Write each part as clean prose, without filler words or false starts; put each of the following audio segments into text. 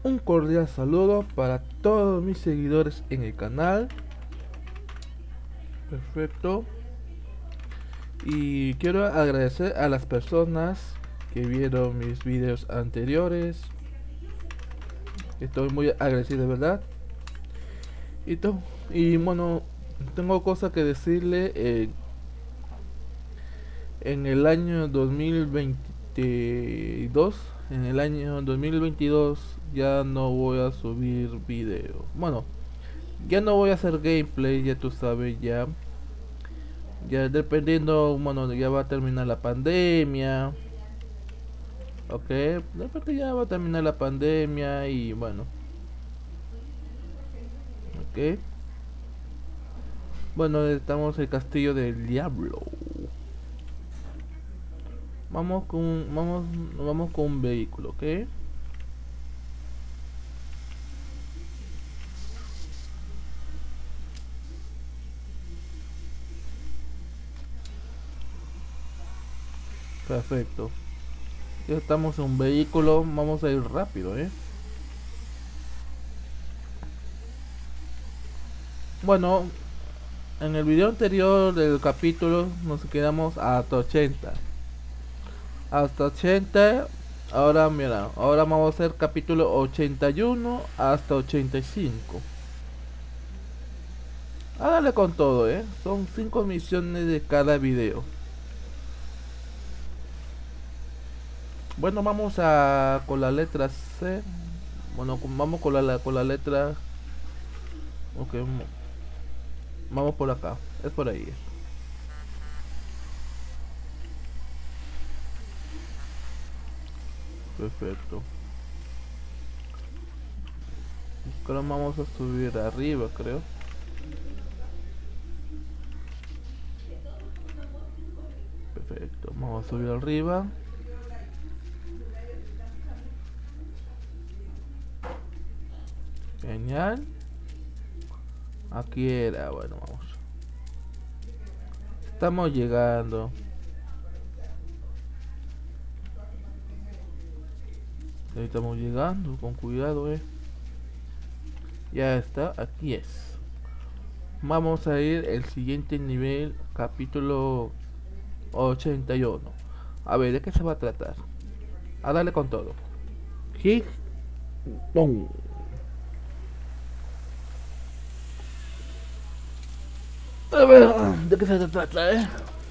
Un cordial saludo para todos mis seguidores en el canal. Perfecto. Y quiero agradecer a las personas que vieron mis videos anteriores. Estoy muy agradecido, de verdad. Y bueno, tengo cosas que decirle. En el año 2022, en el año 2022 ya no voy a subir video. Bueno, ya no voy a hacer gameplay, ya tú sabes, ya dependiendo, bueno, ya va a terminar la pandemia. Ok, después ya va a terminar la pandemia y bueno, ok. Bueno, estamos en el castillo del diablo. Vamos con un vehículo, ok. Perfecto. Ya estamos en un vehículo, vamos a ir rápido, Bueno, en el video anterior del capítulo nos quedamos hasta 80. Hasta 80. Ahora mira, ahora vamos a hacer capítulo 81 hasta 85. Hágale con todo, Son 5 misiones de cada video. Bueno, vamos a con la letra C. Bueno, vamos con la letra. Ok, vamos por acá. Es por ahí. Perfecto. Ahora vamos a subir arriba, creo. Perfecto, vamos a subir arriba. Genial. Aquí era, bueno, vamos. Estamos llegando. Ahí estamos llegando, con cuidado, Ya está, aquí es. Vamos a ir el siguiente nivel, capítulo 81. A ver, ¿de qué se va a tratar? A darle con todo. Hit. ¡Pum! A ver, ¿de qué se trata,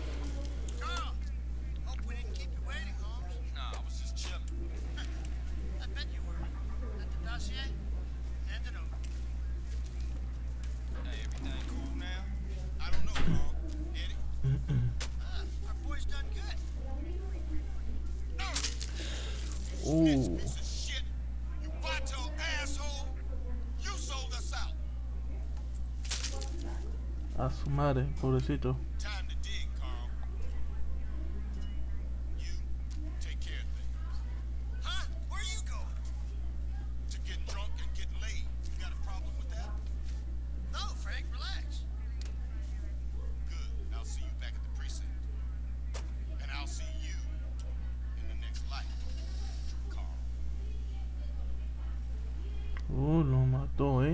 A su madre, pobrecito. Lo mató,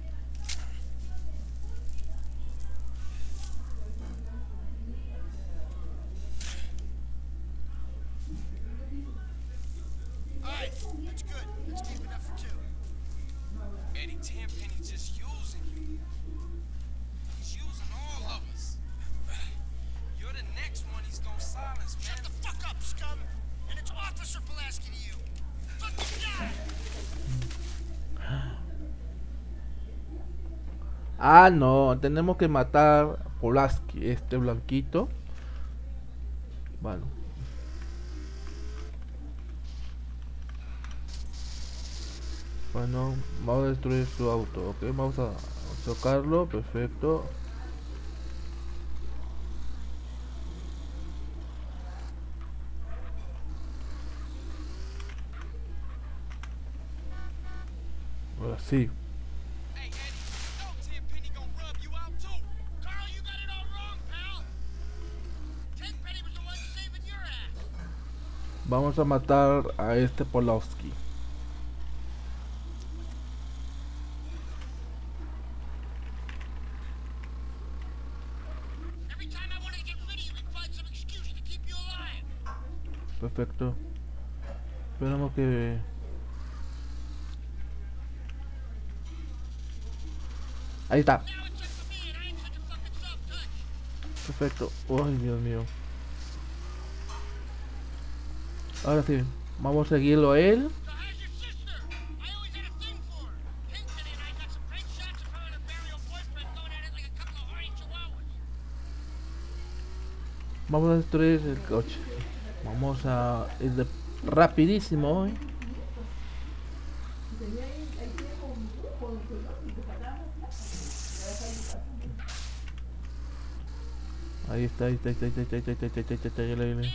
Ah, no, tenemos que matar a Pulaski, este blanquito. Bueno. Bueno, vamos a destruir su auto, ok, vamos a chocarlo, perfecto. Ahora sí. Vamos a matar a este Polowski. Perfecto. Esperamos que... Ahí está. Perfecto. Ay, Dios mío. Ahora sí. Vamos a seguirlo a él. Vamos a destruir el coche. Vamos a ir rapidísimo hoy. Ahí está, ahí está, ahí está, ahí está, ahí está, ahí está, ahí está, ahí está, ahí está.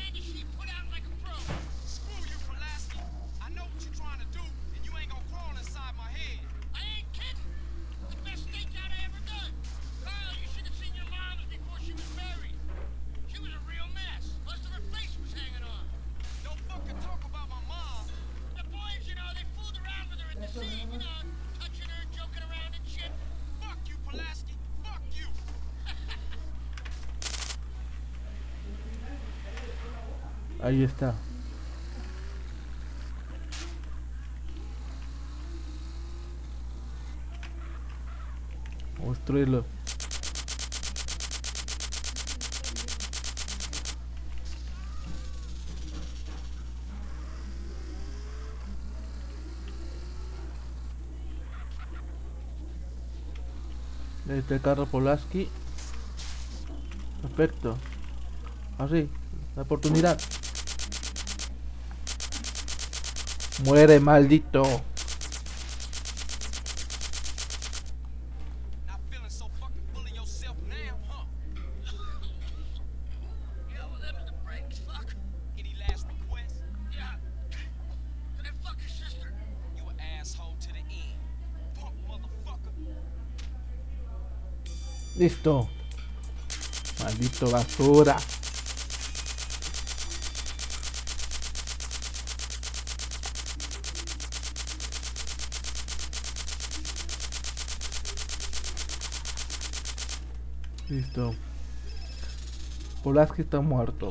Ahí está. Vamos a destruirlo. Este carro Polaski. Perfecto. Así, la oportunidad. Muere, maldito. Listo. Maldito basura. Listo. Polaski está muerto.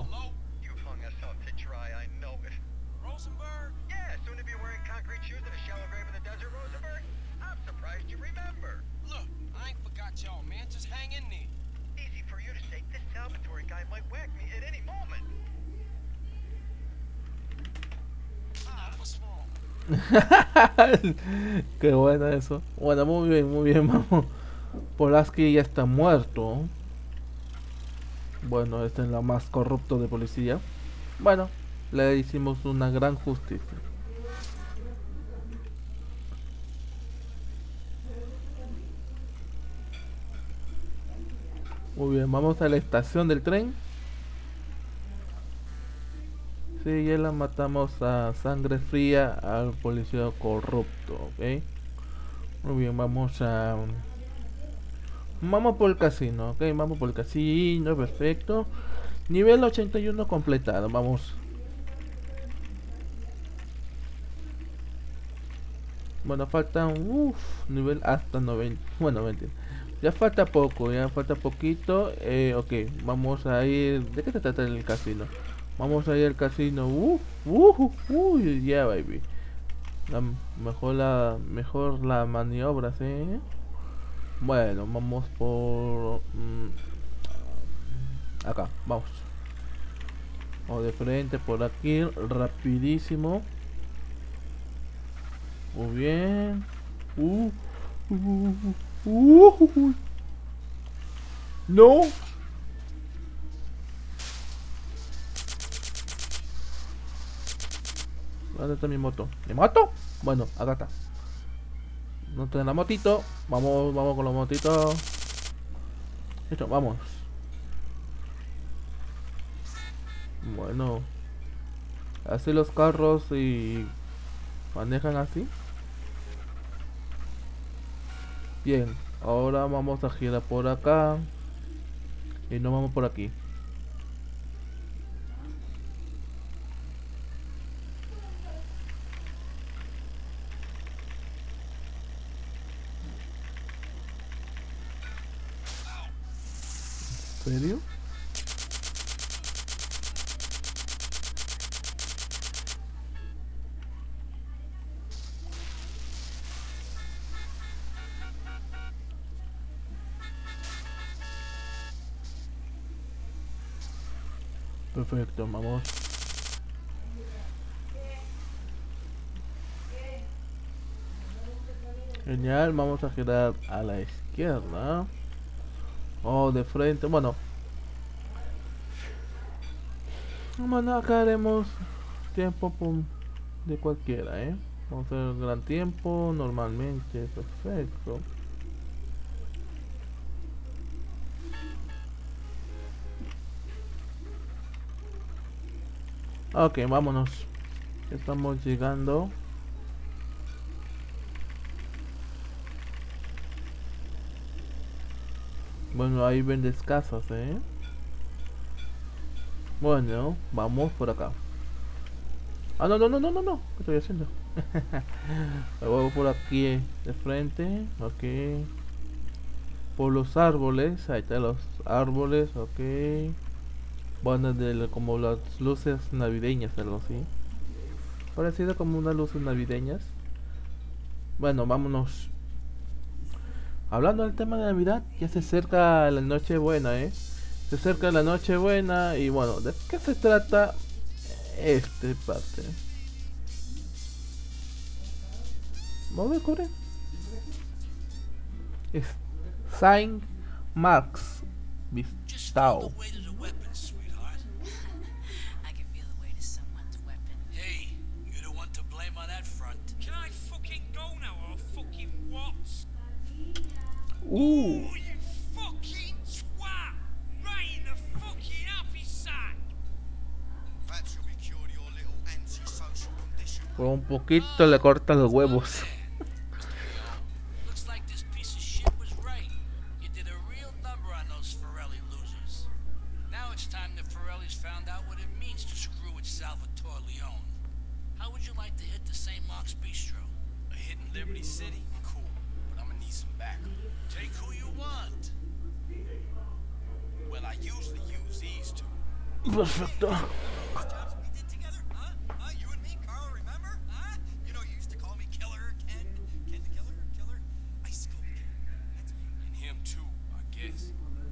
Qué bueno eso. Bueno, muy bien, vamos. Polaski ya está muerto. Bueno, este es lo más corrupto de policía. Bueno, le hicimos una gran justicia. Muy bien, vamos a la estación del tren. Sí, ya la matamos a sangre fría al policía corrupto, ¿ok? Muy bien, vamos a... Vamos por el casino, ok, vamos por el casino, perfecto. Nivel 81 completado, vamos. Bueno, falta nivel hasta 90. Bueno, 20. Ya falta poco, ya falta poquito. Ok, vamos a ir... ¿De qué se trata el casino? Vamos a ir al casino. Yeah, baby. Mejor la maniobra, ¿sí? Bueno, vamos por... acá, vamos. O de frente por aquí, rapidísimo. Muy bien. No. ¿Dónde está mi moto? ¿Mi moto? Bueno, acá está. No está la motito. Vamos con la motito. Listo, vamos. Bueno. Así los carros y manejan así. Bien, ahora vamos a girar por acá. Y nos vamos por aquí. ¿En serio? Perfecto, vamos. Genial, vamos a girar a la izquierda. O de frente, bueno, acá haremos tiempo de cualquiera, vamos a hacer un gran tiempo, normalmente, perfecto. Ok, vámonos. Estamos llegando. Bueno, ahí vendes casas, Bueno, vamos por acá. Ah, no, no, no, no, no, no. ¿Qué estoy haciendo? Me voy por aquí de frente. Ok. Por los árboles. Ahí están los árboles. Ok. Bueno, como las luces navideñas, algo así. Parecido como unas luces navideñas. Bueno, vámonos. Hablando del tema de Navidad, ya se acerca la Nochebuena, Se acerca la Nochebuena y bueno, ¿de qué se trata este parte? ¿Vamos a descubrir? Es Saint Mark's Bistau. I can feel the weight of someone's weapon. Hey, you're the one to blame on that front. Can I fucking go now or fucking what? Uh, Oh, you fucking twat! Right in the fucking happy sack! Perhaps you'll be cured of your little antisocial condition. por un poquito le corta los huevos. Looks like this piece of shit was right. You did a real number on those Forelli losers. Now it's time the Forellis found out what it means to screw with Salvatore Leone. How would you like to hit the St. Mark's Bistro? A hit in Liberty City? Cool, but I'm gonna need some backup. Take who you want. Well, I usually use these two. Perfecto. Jobs we did together, huh? You and me, Carl, remember? Huh? You know, you used to call me Killer, Ken the Killer, Icicle Ken. That's me. And him too, I guess.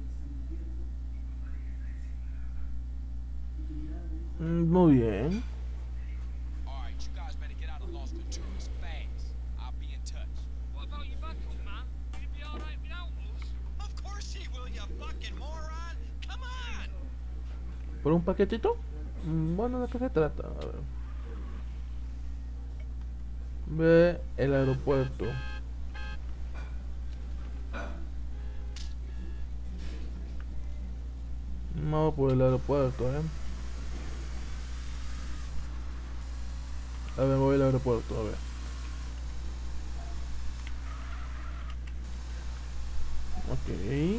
Muy bien. Alright, you guys better get out of Los Venturas fast. I'll be in touch. What about your backup, man? Will you be alright without us? Of course he will, you fucking moron. Come on. ¿Por un paquetito? Bueno, ¿de qué se trata? A ver. Ve el aeropuerto. Vamos por el aeropuerto, A ver, voy al aeropuerto, a ver. Ok.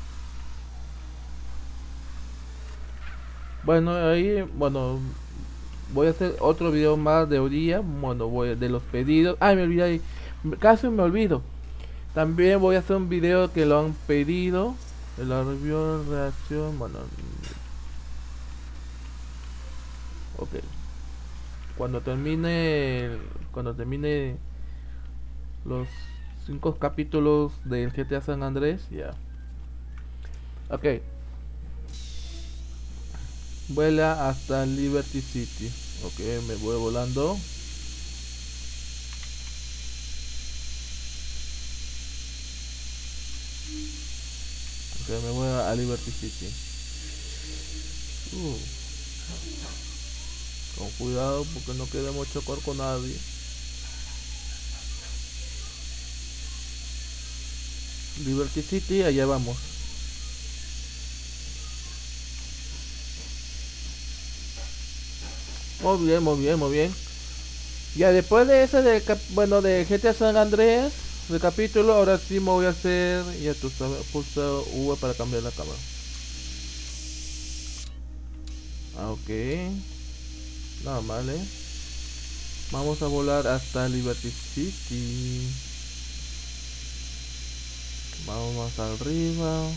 Bueno, ahí, voy a hacer otro video más de hoy día. Bueno, voy de los pedidos. Ay, me olvidé, casi me olvido. También voy a hacer un video que lo han pedido. De la review, reacción, ok. Cuando termine los 5 capítulos del GTA San Andrés, ya. Ok. Vuela hasta Liberty City. Ok, me voy volando. Ok, me voy a Liberty City. Con cuidado porque no queremos chocar con nadie. Liberty City, allá vamos. Muy bien, muy bien, muy bien. Ya después de ese de GTA San Andreas, de capítulo, ahora sí me voy a hacer, ya tú sabes, pulso V para cambiar la cámara. Ok. Normal, Vamos a volar hasta Liberty City. Vamos más arriba.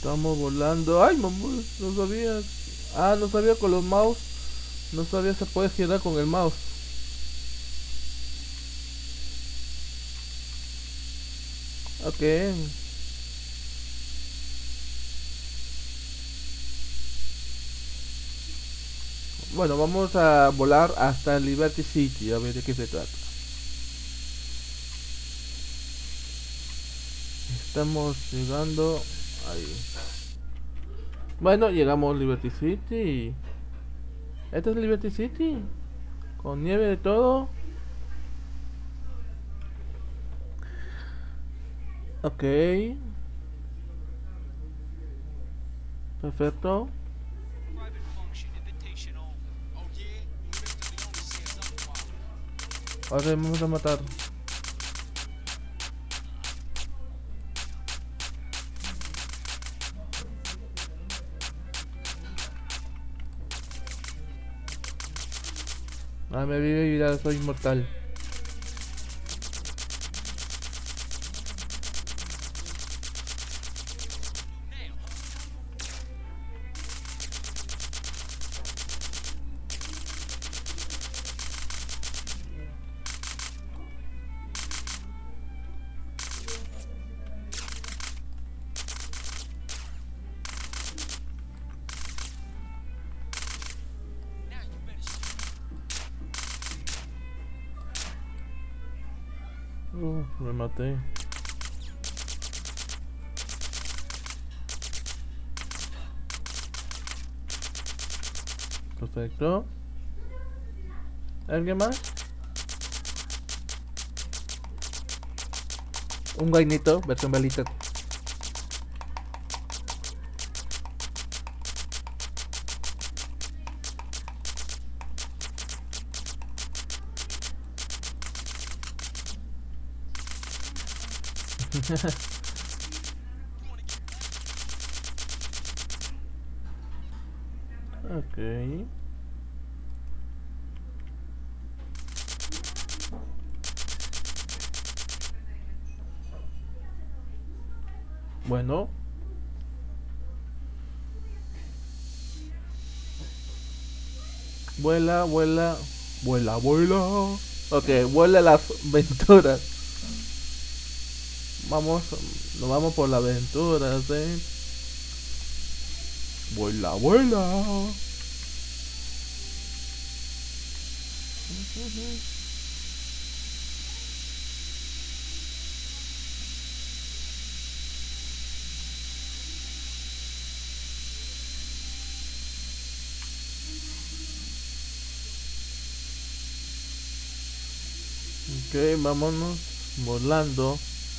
Estamos volando. Ay, mamá, no sabía. Ah, no sabía con los mouse. No sabía se puede girar con el mouse. Ok. Bueno, vamos a volar hasta Liberty City a ver de qué se trata. Estamos llegando ahí. Bueno, llegamos a Liberty City. ¿Este es Liberty City? Con nieve de todo. Ok. Perfecto. Private function, invitation only. Oh yeah? Mr. Leone says otherwise. Ahora vamos a matar. Ah, me vive vida, soy inmortal. Now you better Me maté. Perfecto. ¿Alguien más? Un guainito, versión balita. Ok. Bueno. Vuela, vuela, vuela, vuela. Ok, vuela las aventuras. Vamos, nos vamos por las aventuras, Vuela, vuela. Ok, vámonos volando.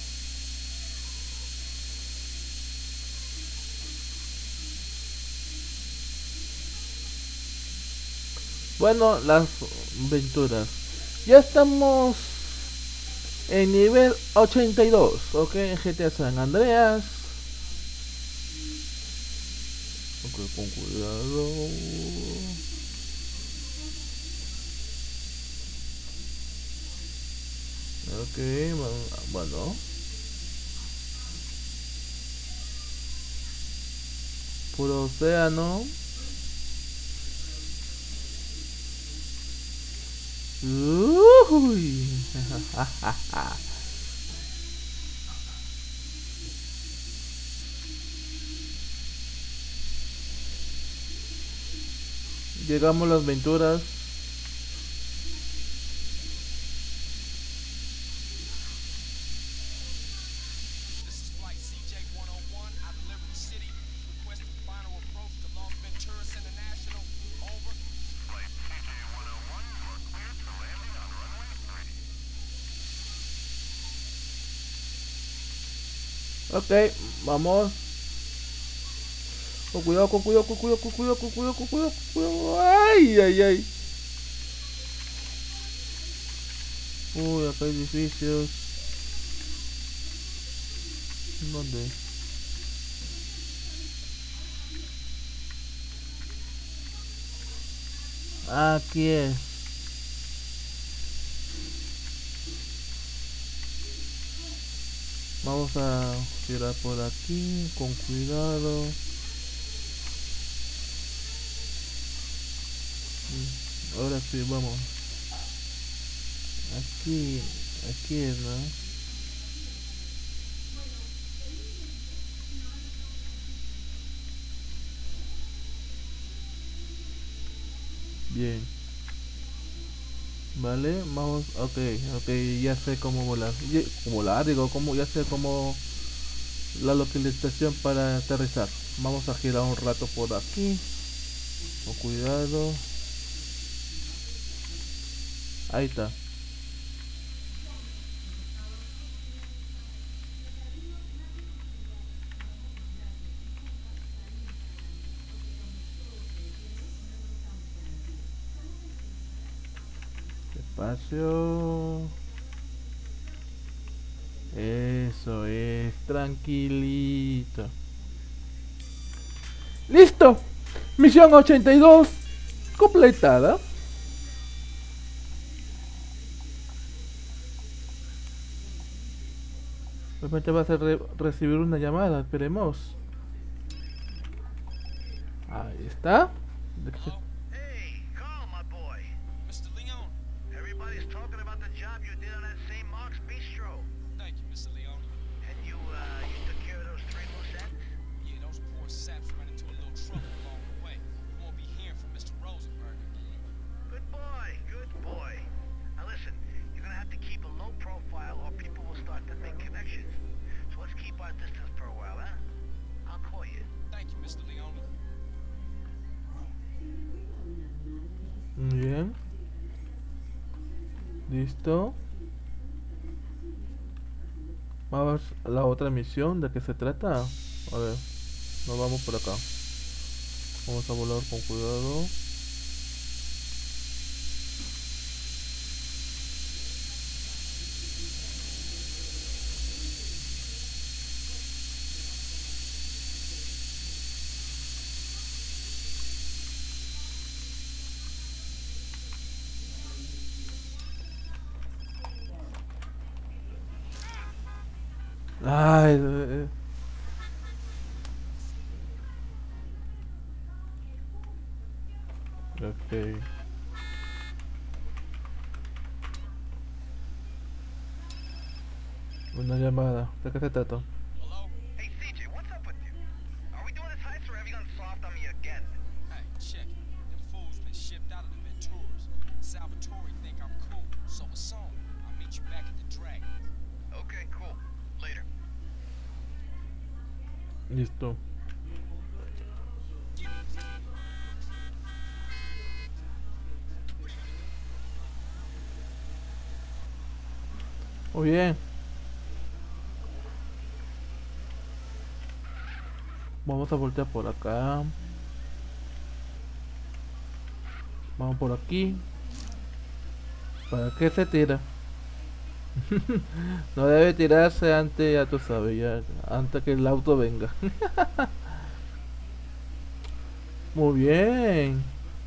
Bueno, las aventuras. Ya estamos en nivel 82, ok, en GTA San Andreas. Ok, con cuidado. Ok, bueno. Puro océano. Uy. Llegamos a las aventuras. This is flight CJ-101 out of Liberty City. Requesting final approach to Las Venturas International. Over. Flight CJ-101, you are cleared for landing on runway 3. Ok, vamos. Con cuidado, con cuidado, con cuidado, con cuidado, con cuidado, con cuidado, con cuidado. Ay, ay, ay. Uy, acá hay edificios. ¿Dónde? Aquí es. Vamos a girar por aquí con cuidado. Ahora sí, vamos. Aquí es, ¿no? Bien. Vale, vamos, ok, ya sé cómo volar. Volar, digo, ya sé cómo la localización para aterrizar. Vamos a girar un rato por aquí. Con cuidado. Ahí está. Despacio. Eso es, tranquilito. ¡Listo! Misión 82 completada. De repente vas a recibir una llamada, esperemos. Ahí está. Hey, Carl, my boy. Mr. Leone. Everybody's talking about the job you did on that St. Mark's Bistro. Thank you, Mr. Leone. And you took care of those 3 loose ends? Yeah, those poor saps ran into a little trouble along the way. You won't be hearing from Mr. Rosenberg again. Good boy, good boy. Now listen, you're gonna have to keep a low profile or people will start to make connections. So let's keep our distance for a while, huh? I'll call you. Thank you, Mr. Leone. Muy bien. Listo. Vamos a la otra misión. ¿De qué se trata? A ver. Nos vamos por acá. Vamos a volar con cuidado. Ay, ok. Una llamada. ¿De qué se trata? Hello? Hey CJ, what's up with you? Are we doing this heist or have you gone soft on me again? Hey, check it. Them fools been shipped out of the Venturas. Salvatore think I'm cool, so it's on. I'll meet you back at the Dragon. Okay, cool. Later. Listo. Muy bien. Vamos a voltear por acá. Vamos por aquí. ¿Para qué se tira? No debe tirarse antes, ya tú sabes, ya, antes que el auto venga. Muy bien.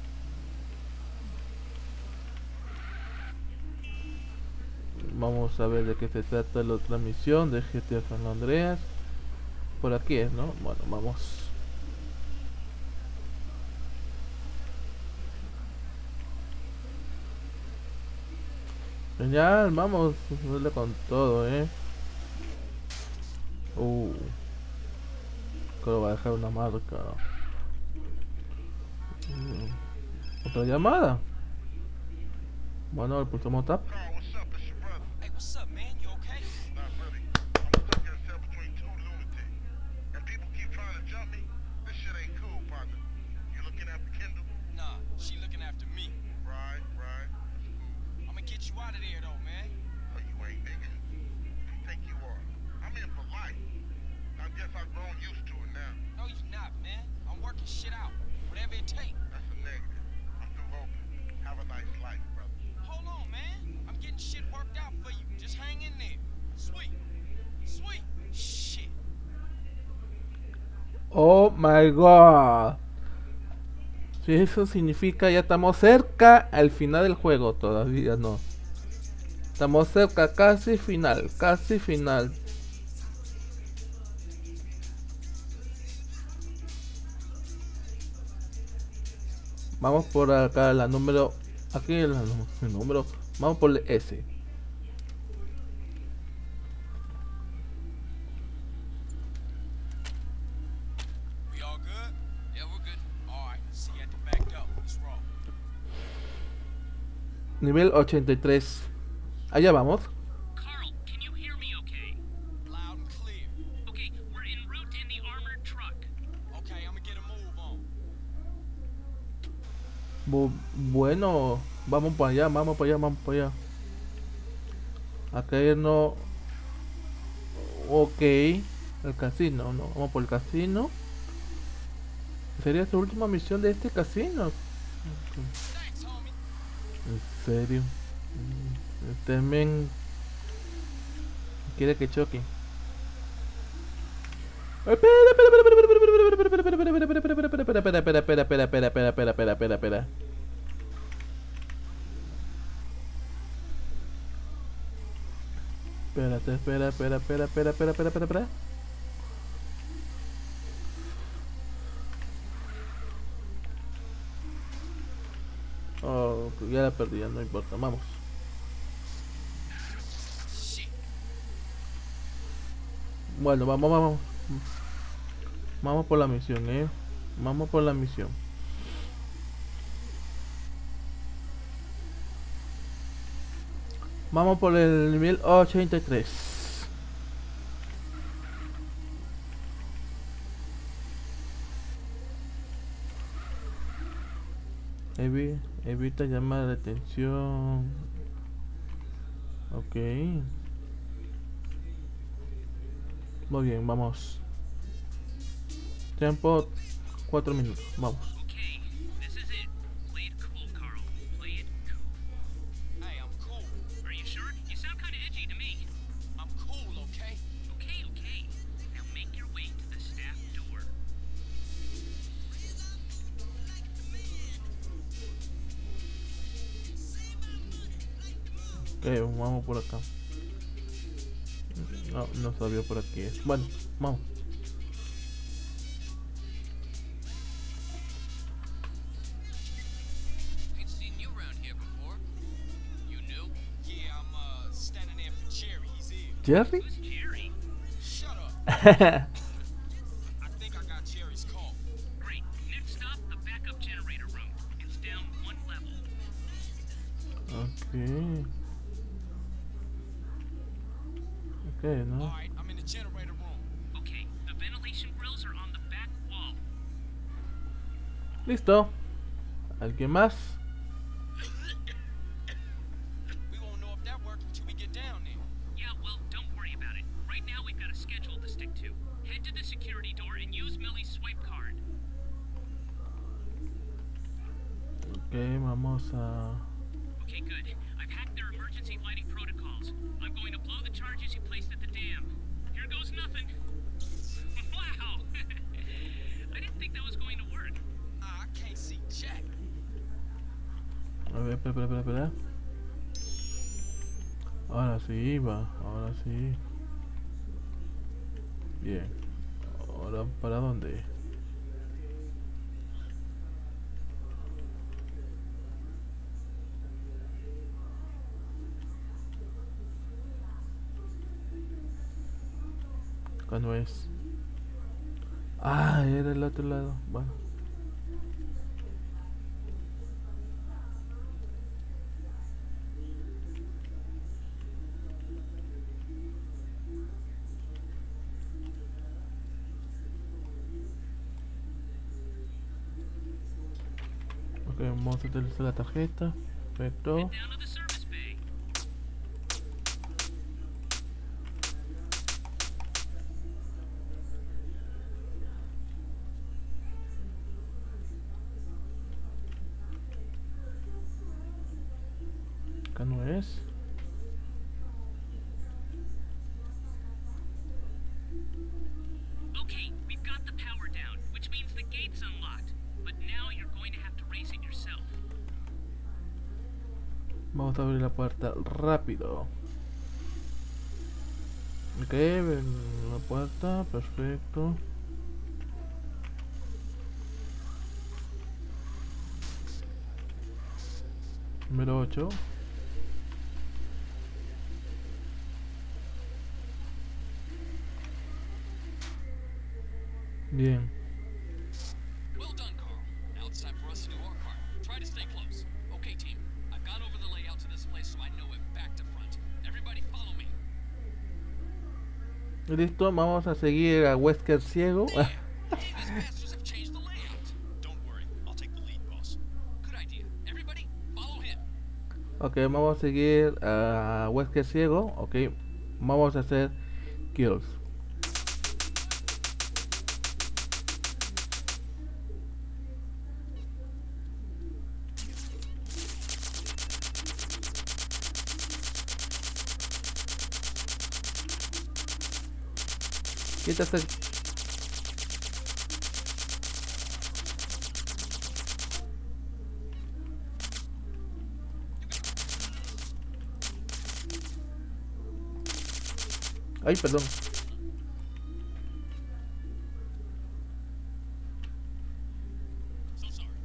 Vamos a ver de qué se trata la otra misión de GTA San Andreas. Por aquí es, ¿no? Bueno, vamos. Genial, vamos a darle con todo, creo va a dejar una marca. Otra llamada. Bueno, le pulsamos tap. Carl, what's up? It's your brother. Hey, what's up, man? You okay? Not really. I'm stuck in a cell between 2 lunatics. And people keep trying to jump me. This shit ain't cool, partner. You looking after Kendall? Nah, she looking after me. Right, right. That's cool. I'ma get you out of there, though, man. Oh, you ain't, nigga. Who you think you are? I'm in for life. I guess I've grown used to it now. No, you not, man. I'm working shit out. Whatever it takes. That's a negative. I'm through hoping. Have a nice life, brother. Hold on, man. I'm getting shit worked out for you. Just hang in there. Sweet. Sweet. Shit. Oh my god. Si eso significa ya estamos cerca al final del juego, todavía no. Estamos cerca, casi final, casi final. Vamos por acá, la número. Aquí el número. Vamos por el S. We all good? Yeah, we're good. All right, see you at the back door. Let's roll. Nivel 83. Allá vamos. Carl, can you hear me okay? Loud and clear. Okay, we're en route in the armored truck. Okay, I'm gonna get a move on. Bueno, vamos para allá, vamos para allá, vamos para allá. Acá no. Ok, el casino, no, vamos por el casino. Sería su última misión de este casino. Thanks, homie. En serio. Este men quiere que choque. Espera, espera. Espera. Oh, ya la perdí, ya no importa, vamos. Shit. Bueno, vamos. Vamos por la misión, Vamos por la misión. Vamos por el nivel 83. Evita llamar la atención. Ok. Muy bien, vamos. Tiempo 4 minutos. Vamos. Okay, this is it. Play it cool, Carl. Play it cool. Hey, I'm cool. Are you sure? You sound kind of edgy to me. I'm cool, okay? Okay. Now make your way to the staff door. Ok, vamos por acá. No sabía por aquí. Bueno, vamos. Ain't seen you around here before. You new? Yeah, I'm standing there for Jerry. He's here. ¿Jerry? Who's Jerry? Shut up. I think I got Jerry's call. Great. Next stop, the backup generator room. It's down 1 level. Ok, All ¿no? right, I'm in the generator room. Okay, the ventilation grills are on the back wall. Listo. ¿Alguien más? We won't know if that worked until we get down there. Yeah, well, don't worry about it. Right now we've got a schedule to stick to. Head to the security door and use Millie's swipe card. Ok, vamos a... Okay, good. I've hacked their emergency lighting protocols. I'm going to blow the charges you placed at the dam. Here goes nothing. Wow! I didn't think that was going to work. I can't see Jack. A ver, espera. Ahora sí va, ahora sí. Bien. Ahora, ¿para dónde? Acá no es. Ah, era el otro lado. Bueno. Ok, vamos a utilizar la tarjeta. Perfecto. Head down to the service bay. Acá no es. Okay, we've got the power down, which means the gate's unlocked. But now you're going to have to raise it yourself. Vamos a abrir la puerta rápido. Ok, ven la puerta, perfecto. Número 8. Bien. Well done, Carl. Now it's time for us to do our part. Try to stay close. Okay, team. I've gone over the layout to this place so I know it back to front. Everybody follow me. Listo, vamos a seguir a Wesker ciego. Hey, these bastards have changed the layout. Don't worry. I'll take the lead, boss. Good idea. Everybody, follow him. Ok, vamos a seguir a Wesker ciego. Ok, vamos a hacer kills. Quítate. Ay, perdón. So sorry.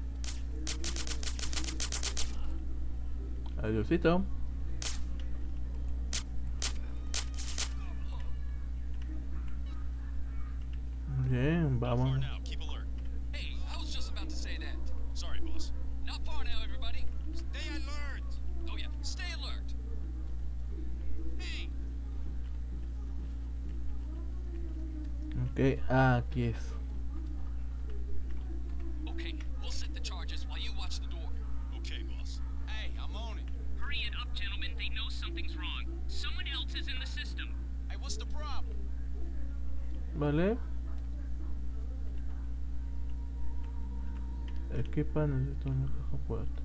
Adiosito. Bien, Far vamos. now. Keep alert. Hey, I was just about to say that. Sorry, boss. Not far now, everybody. Stay alert. Oh yeah, stay alert. Hey. Ok, aquí es. Okay, we'll set the charges while you watch the door. Okay, boss. Hey, I'm on it. Hurry it up, gentlemen. They know something's wrong. Someone else is in the system. Hey, what's the problem? Vale. Equipa, necesito una caja fuerte.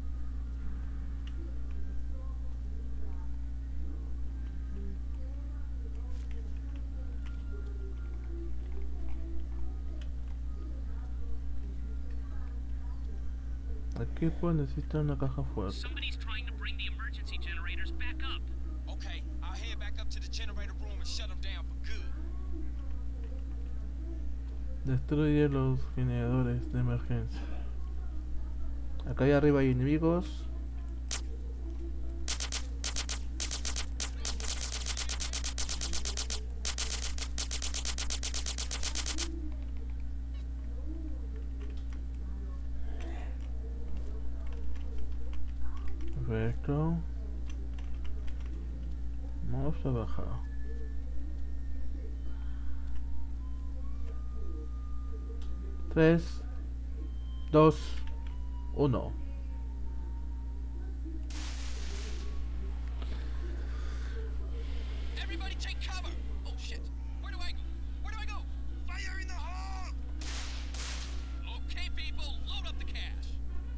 Equipo, necesita una caja fuerte. Somebody's trying to bring the emergency generators back up. Okay, I'll head back up to the generator room and shut them down for good. Destruye los generadores de emergencia. Acá allá arriba hay enemigos. Perfecto. Vamos a bajar. 3, 2, 1. Everybody take cover! Oh shit! Where do I go? Where do I go? Fire in the hole! Okay, people, load up the cash.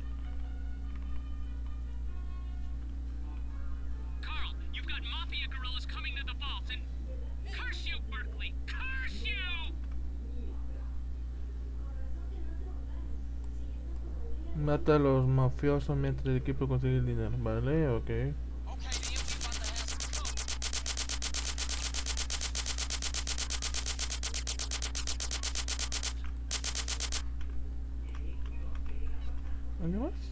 Carl, you've got Mafia guerrillas coming to the vault and... Curse you, Berkeley! Curse you! Mata a los mafiosos mientras el equipo consigue el dinero. Vale, ok. Okay, the empty about to have some trouble. ¿Algo más?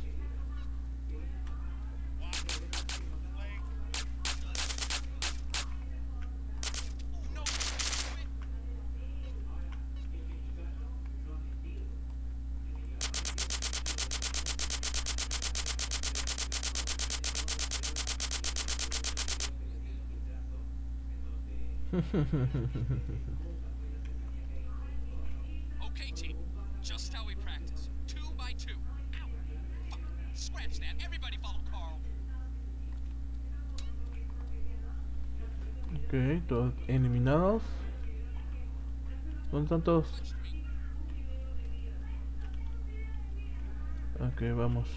No, stupid. Okay, team. Just how we practice. 2 by 2. Ow! Fuck. Scratch that. Everybody follow Carl. Ok, todos eliminados. ¿Dónde están todos? Ok, vamos.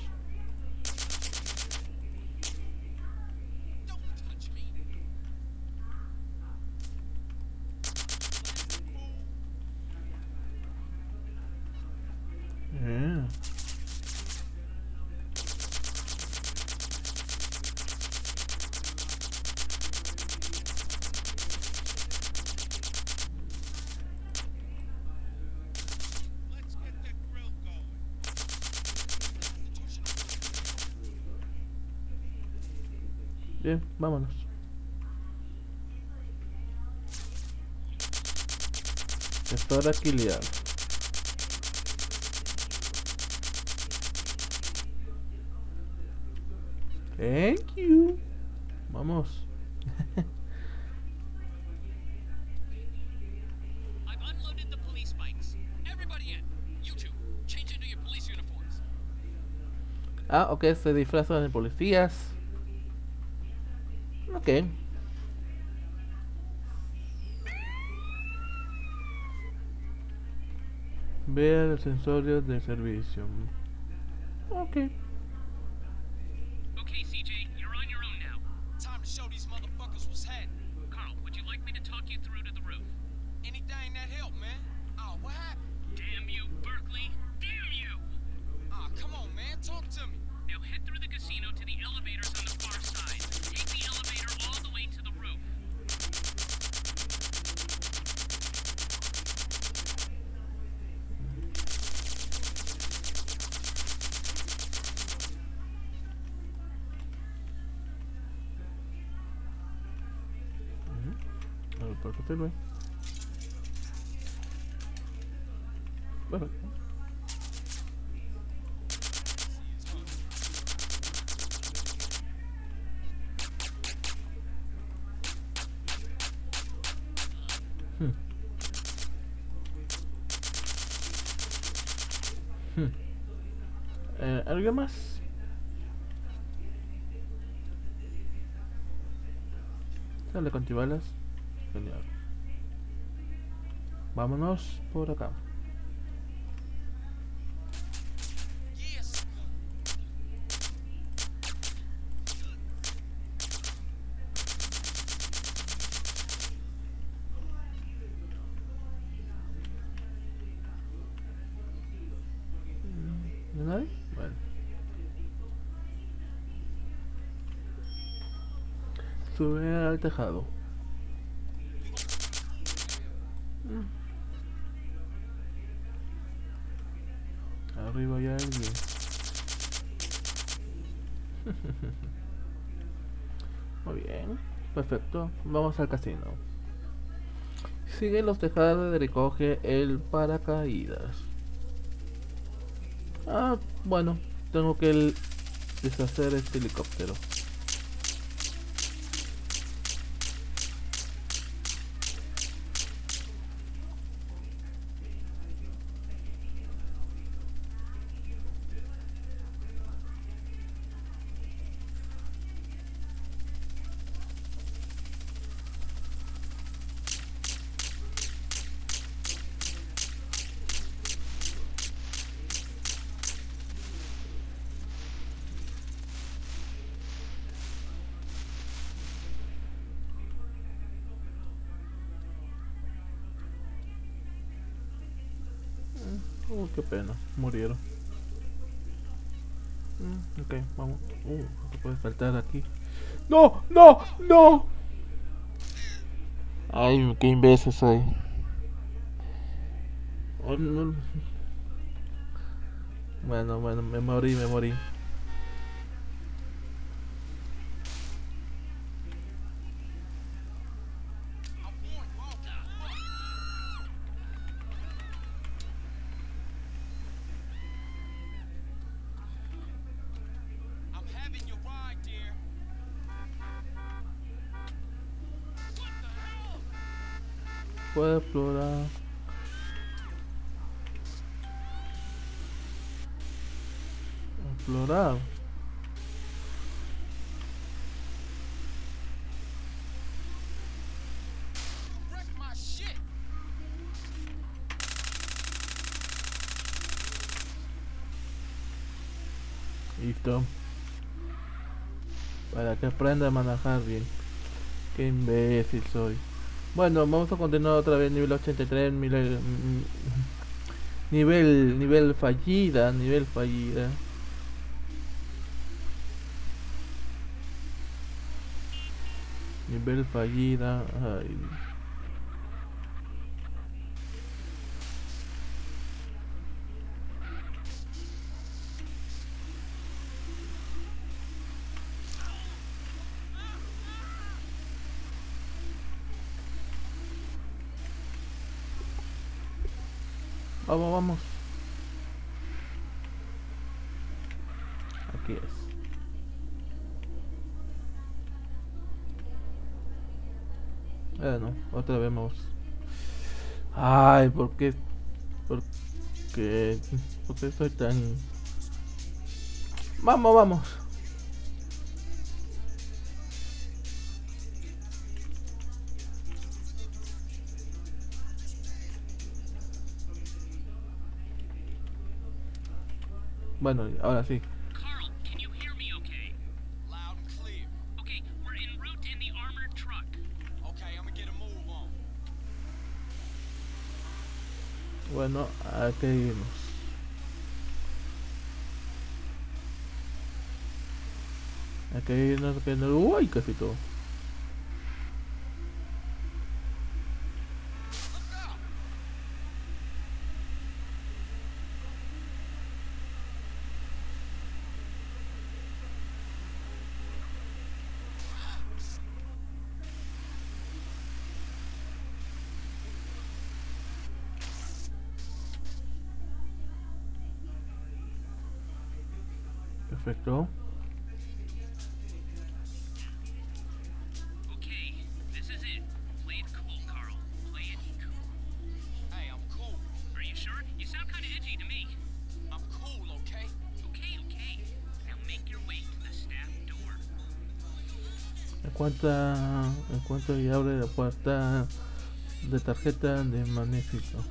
Don't touch me. Bien. Let's get that grill going. Bien, vámonos. Es para killear. Thank you. Vamos. I've unloaded the police bikes. Everybody in. You two, change into your police uniforms. Ah, ok, se disfrazan de policías. Ok. Vea el sensor de servicio. Ok. Okay, CJ, you're on your own now. Time to show these motherfuckers what's happening. Carl, would you like me to talk you through to the roof? Anything that help, man. Oh, what happened? Damn you, Berkeley. Damn you! Oh, come on, man. Talk to me. Now head through the casino to the elevators on the far side. Take the elevator all the way to the roof. A ver, ¿por qué te lo Perfecto. ¿Algo más? Dale con antibalas. Genial. Vámonos por acá. Yes. ¿No hay nadie? Bueno. Sube al tejado. Arriba hay alguien. Muy bien, perfecto. Vamos al casino. Sigue los tejados y recoge el paracaídas. Ah, bueno, tengo que deshacer este helicóptero. Qué pena, murieron. Ok, vamos. No puede faltar aquí. ¡No! ¡No! ¡No! Ay, qué imbécil soy. Oh, no. Bueno, me morí. I'm having your ride, dear. Puedo explorar. Explorar. You wrecked my shit. Listo. Para que aprenda a manejar bien. Qué imbécil soy. Bueno, vamos a continuar otra vez nivel 83, nivel fallida. Nivel fallida. Ay. Vamos, vamos. Aquí es. Bueno, otra vez vamos. Ay, ¿por qué? ¿Por qué? ¿Por qué soy tan...? Vamos, vamos. Bueno, ahora sí. Carl, can you hear me okay? Loud and clear. Okay, we're en route in the armored truck. Okay, I'm gonna get a move on. Bueno, aquí irnos. Aquí irnos, que no... Uy, casi todo. Perfecto. Okay, this is it. Play it cool, Carl. Play it cool. Hey, I'm cool. Are you sure? You sound kind of edgy to me. I'm cool, okay? Okay, okay. Now make your way to the staff door. En cuanto y abre la puerta de tarjeta de Magnífico.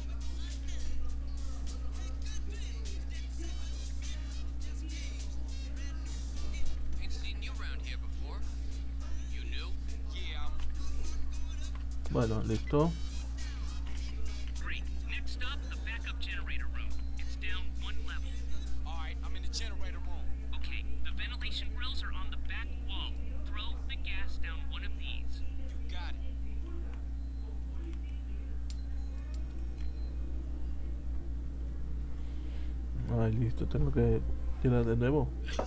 Ain't seen you around here before. You new? Yeah, I'm... Bueno, listo. Great. Next up, the backup generator room. It's down one level. Alright, I'm in the generator room. Okay, the ventilation grills are on the back wall. Throw the gas down one of these. You got it. Ay, listo, tengo que tirar de nuevo.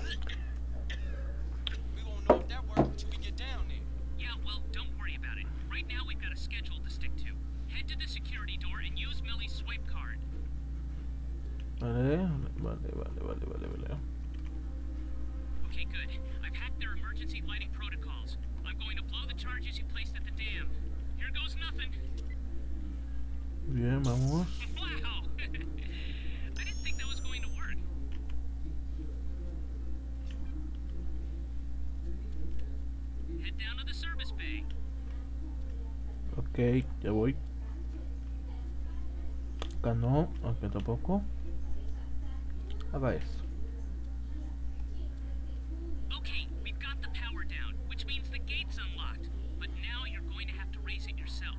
We won't know if that works until we get down there. Yeah, well, don't worry about it. Right now, we've got a schedule to stick to. Head to the security door and use Millie's swipe card. Vale. Okay, good. I've hacked their emergency lighting protocols. I'm going to blow the charges you placed at the dam. Here goes nothing. Bien, vamos. Wow! I didn't think that was going to work. Head down to the service bay. Ok, ya voy. Acá no, acá tampoco. Acá es. Okay, we've got the power down, which means the gate's unlocked. But now you're going to have to raise it yourself.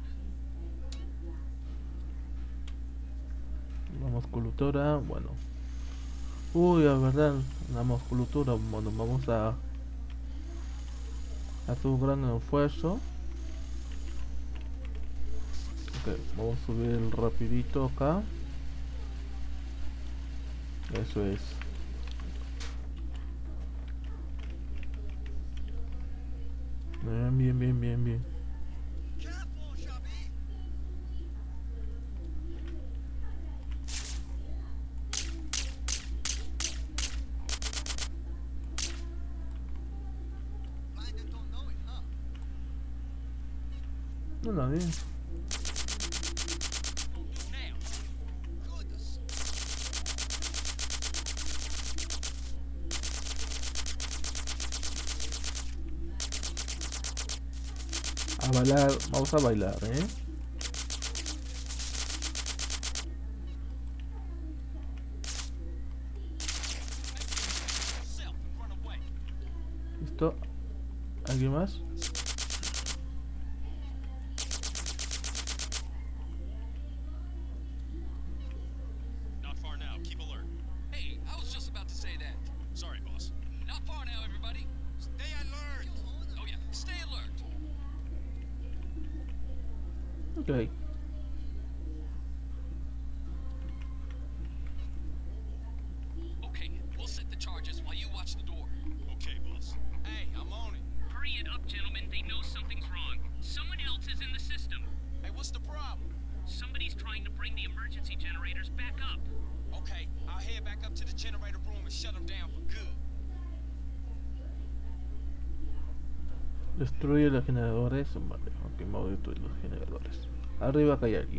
La musculatura, bueno. Uy, la verdad, la musculatura, bueno, vamos a hacer un gran esfuerzo. Ok, vamos a subir rapidito acá. Eso es. Bien. Careful, Shabby. Blinded don't know it, huh? No, nadie. Gonna do now. Goodness. A bailar, vamos a bailar, Yourself and run away. ¿Listo? ¿Alguien más? Not far now. Keep alert. Hey, I was just about to say that. Sorry, boss. Not far now, everybody. Stay alert. Oh yeah, stay alert. Ok. Okay, we'll set the charges while you watch the door. Okay, boss. Hey, I'm on it. Hurry it up, gentlemen. They know something's wrong. Someone else is in the system. Hey, what's the problem? Somebody's trying to bring the emergency generators Destruye los generadores. Vale, ok, vamos a destruir los generadores. Arriba acá hay alguien.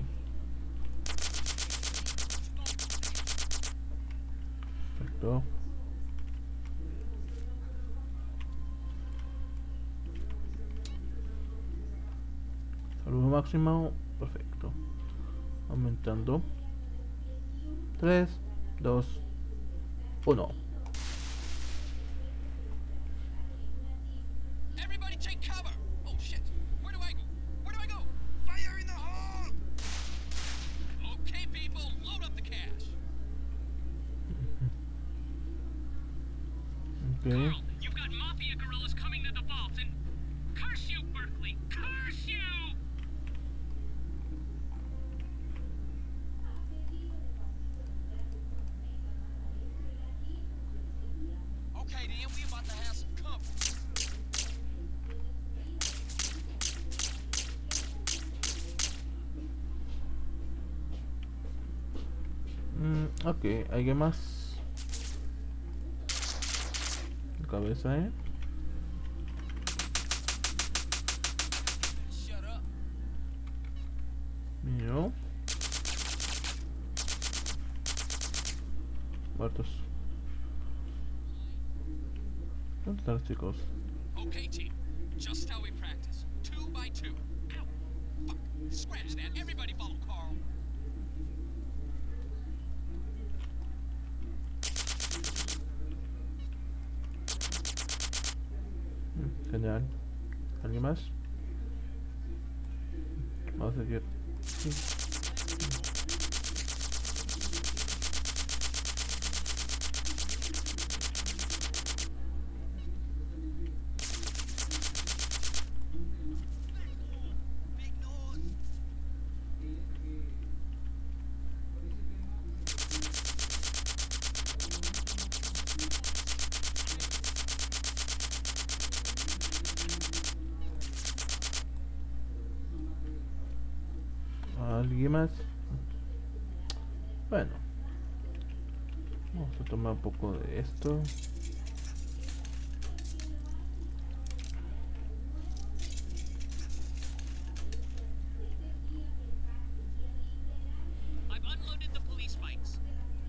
Perfecto. Salud máximo. Perfecto. Aumentando. 3, 2, 1. Everybody take cover! Oh shit! Where do I go? Where do I go? Fire in the hole! Okay, people, load up the cash. Okay. Carl, you've got mafia guerrillas coming to the vault, and curse you, Berkeley! Curse you! Okay, then we about to have some company. Ok, ¿alguien más? Cabeza, Shut up. Mío. Muertos. ¿Dónde están los chicos? Okay, team. Just how we practice. 2 by 2. Ow! Fuck! Scratch that. Everybody follow Carl. Genial. ¿Alguien más? Vamos a seguir. Sí. Big nose. ¿Alguien más? Bueno. Vamos a tomar un poco de esto. I've unloaded the police bikes.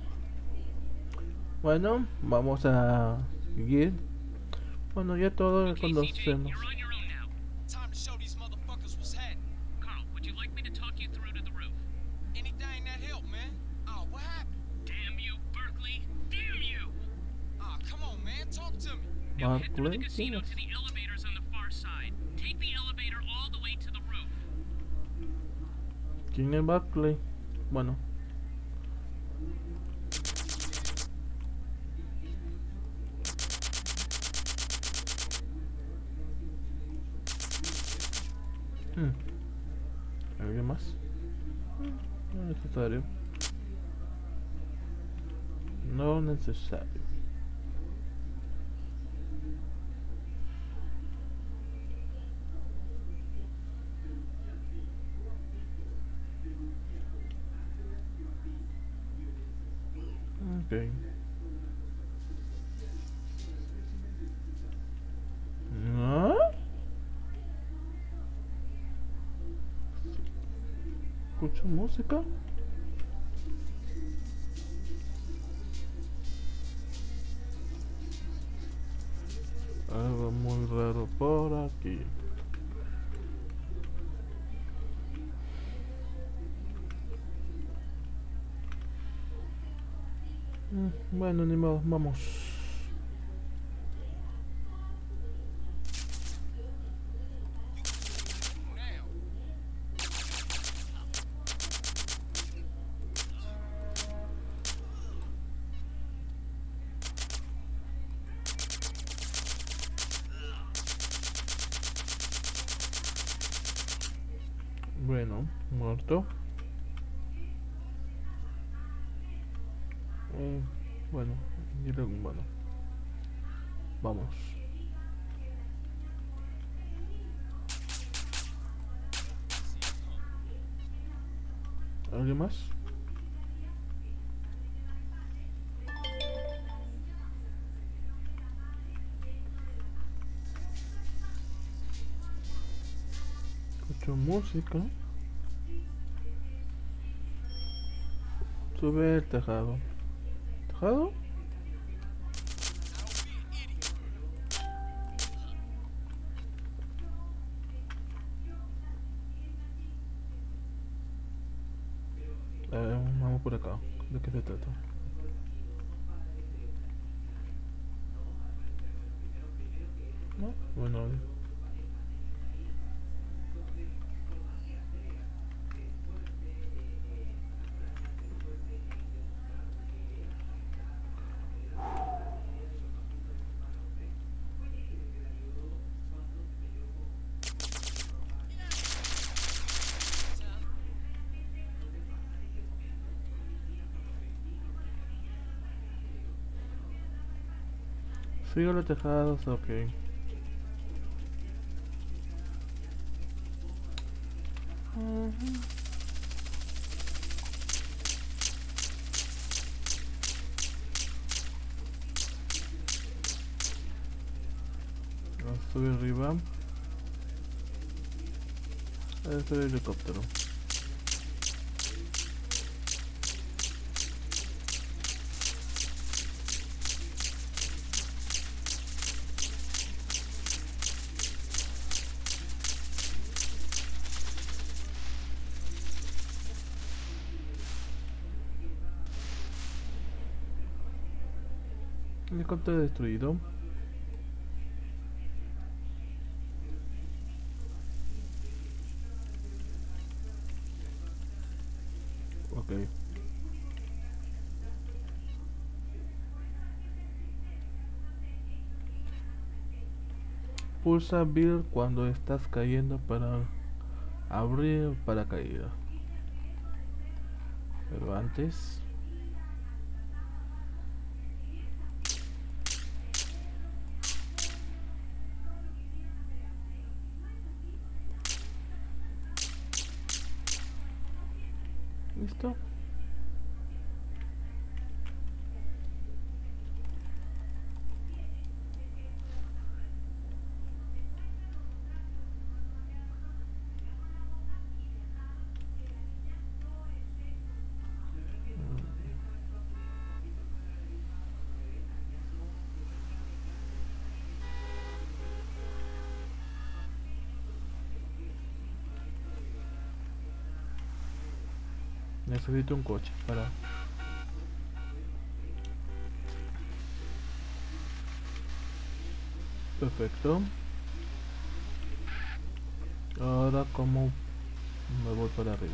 Bueno, vamos a seguir. Bueno, ya todos Okay, CJ, conocemos. you're on your own now. Time to show these motherfuckers what's happening. Carl, would you like me to talk you through to the roof? Anything that help, man. Oh, what happened? Damn you, Berkeley! Damn you! Ah, come on, man. Talk to me. Now head through the Berkeley? casino Yes. to the elevators on the far side. Take the elevator all the way to the roof. ¿Quién es Buckley? Bueno. ¿Alguien más? No necesario. No necesario. Ok. ¿No? ¿Escucho música? Algo muy raro por aquí. Bueno, ni modo, vamos. Now. Bueno, muerto. Bueno, bueno. Vamos. ¿Alguien más? escucho música. Sube el tejado. ¿Tejado? Vamos por acá. ¿De qué se trata? ¿No? Bueno. Sigo los tejados, ok. Vamos a subir arriba. Este es el helicóptero. Helicóptero destruido. Ok. Pulsa Build cuando estás cayendo para abrir paracaídas. Pero antes... ¿Listo? Necesito un coche para... Perfecto. Ahora como me voy para arriba.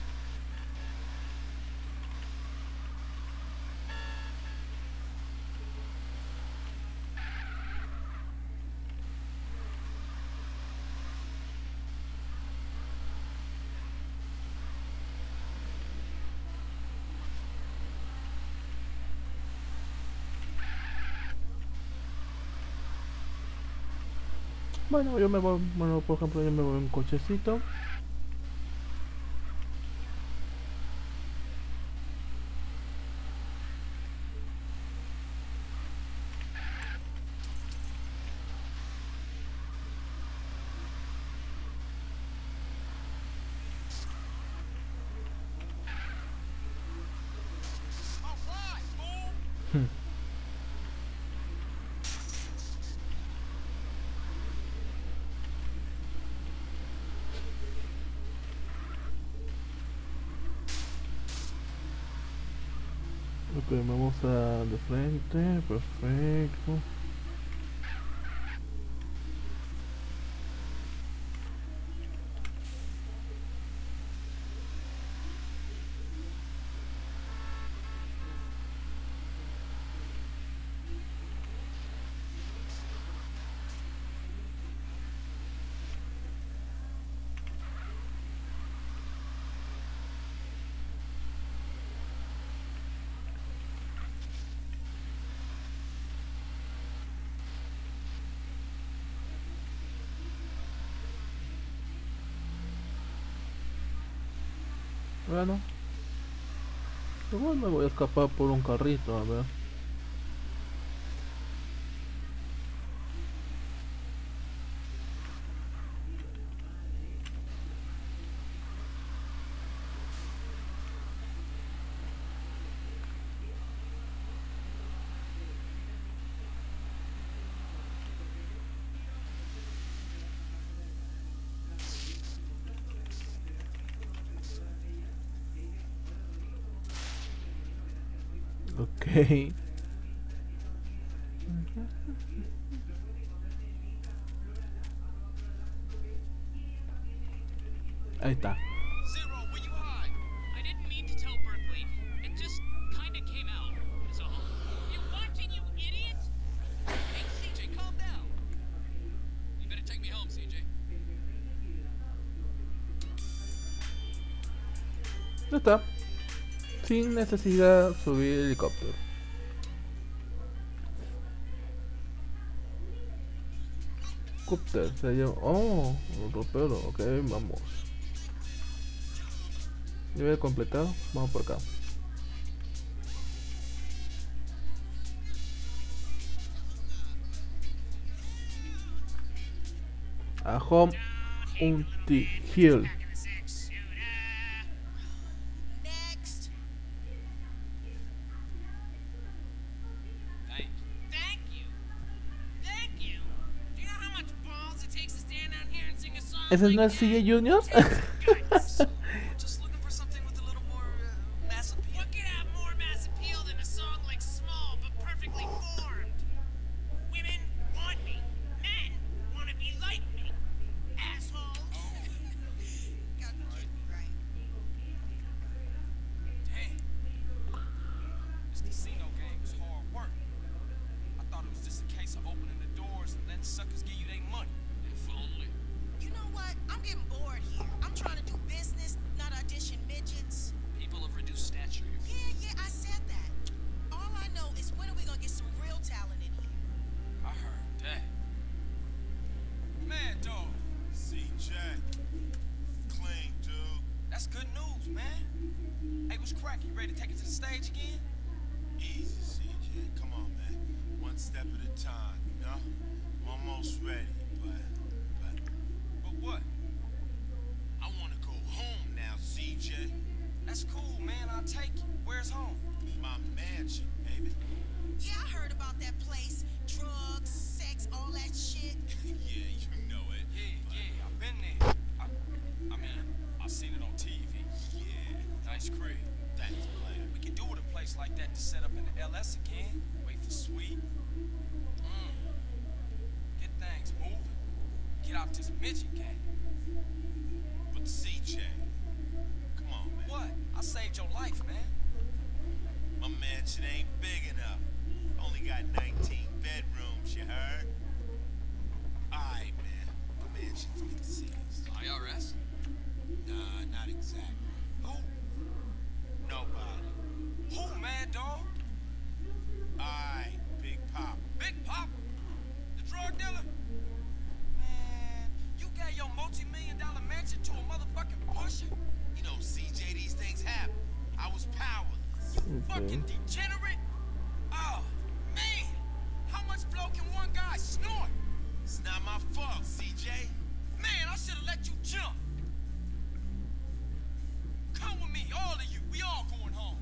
Bueno, yo me voy, bueno, por ejemplo, yo me voy en un cochecito. Ok, vamos a de frente, perfecto. Bueno, igual me voy a escapar por un carrito, a ver. Ok. Ahí está. Zero, where you hide? I didn't mean to tell Berkeley. It just kinda came out, is all. You watching, you idiot? Hey, CJ, calm down. You better take me home, CJ. Ya está. Sin necesidad de subir el helicóptero. Helicóptero se lleva. Oh, un ropero. Ok, vamos. Nivel completado. Vamos por acá. A home unti hill. Back in the six-shooter. Next. Thank you. Thank you. Thank you. Do you know how much balls it takes to stand down here and sing a song ¿Ese like no es that? CJ Junior? Just looking for something with a little more mass appeal. What could have more mass appeal than a song like Small but perfectly formed? Women want me. Men want to be like me. Assholes. Got to get me right. Damn. This casino game is hard work. I thought it was just a case of opening the doors and letting suckers give you their money. If only. You know what? I'm getting bored here. I'm trying to do business, not audition midgets. People of reduced stature. Yeah, I said that. All I know is when are we gonna get some real talent in here? I heard that. Man, dog. CJ. Clean, dude. That's good news, man. Hey, what's cracking? You ready to take it to the stage again? Easy, CJ. Come on, man. One step at a time, you know? I'm almost ready, but But what? I want to go home now, CJ. That's cool, man. I'll take you. Where's home? My mansion, baby. Yeah, I heard about that place. Drugs, sex, all that shit. Yeah, you know it. Yeah, I've been there. I mean, I've seen it on TV. Yeah. Nice crib. Thanks, player. We could do it a place like that to set up in the LS again. Wait for Sweet. Get things moving. Get out this midget game. But CJ, come on, man. What? I saved your life, man. My mansion ain't big enough. Only got 19 bedrooms, you heard? Alright, man. My mansion's been seized. IRS? Nah, not exactly. Who? Nobody. Who, mad dog? Alright, Big Pop. Big Pop? The drug dealer? Man, you gave your multi-million-dollar mansion to a motherfucking pusher? You know, CJ, these things happen. I was powerless. Fucking degenerate? Oh, man. How much blow can one guy snort? It's not my fault, CJ. Man, I should have let you jump. Come with me, all of you. We all going home.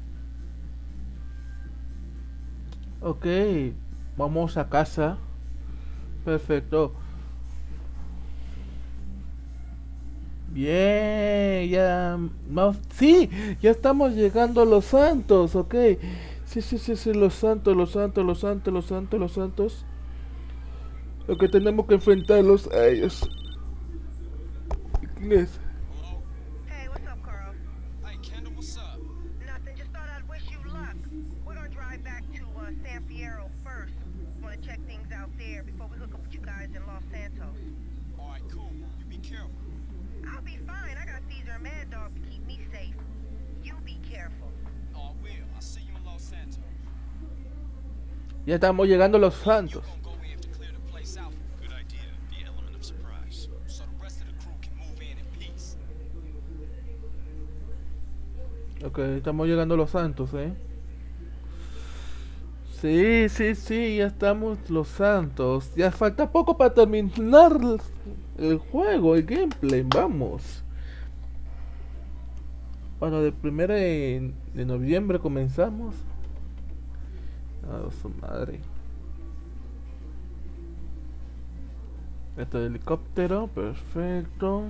Ok, vamos a casa. Perfecto. Bien, ya. No, sí, ya estamos llegando a Los Santos, ok. Sí, Los Santos. Lo que tenemos que enfrentarlos a ellos. Inglés. Hey, what's up, Carl? Hey, Kendall, what's up? Nothing, just thought I'd wish you luck. We're gonna drive back to San Fierro first. Wanna check things out there before we hook up with you guys in Los Santos. All right, cool. You be careful. I'll be fine. I got Caesar and Mad Dog to keep me safe. You be careful. Oh, I will. I'll see you in Los Santos. Ya estamos llegando a Los You Santos. gonna go in to clear the place out. Good idea. The element of surprise. So the rest of the crew can move in peace. Ok, estamos llegando a Los Santos, Sí, ya estamos Los Santos. Ya falta poco para terminar el juego, el gameplay, vamos. Bueno, de 1 de noviembre comenzamos. A su madre. Este helicóptero, perfecto.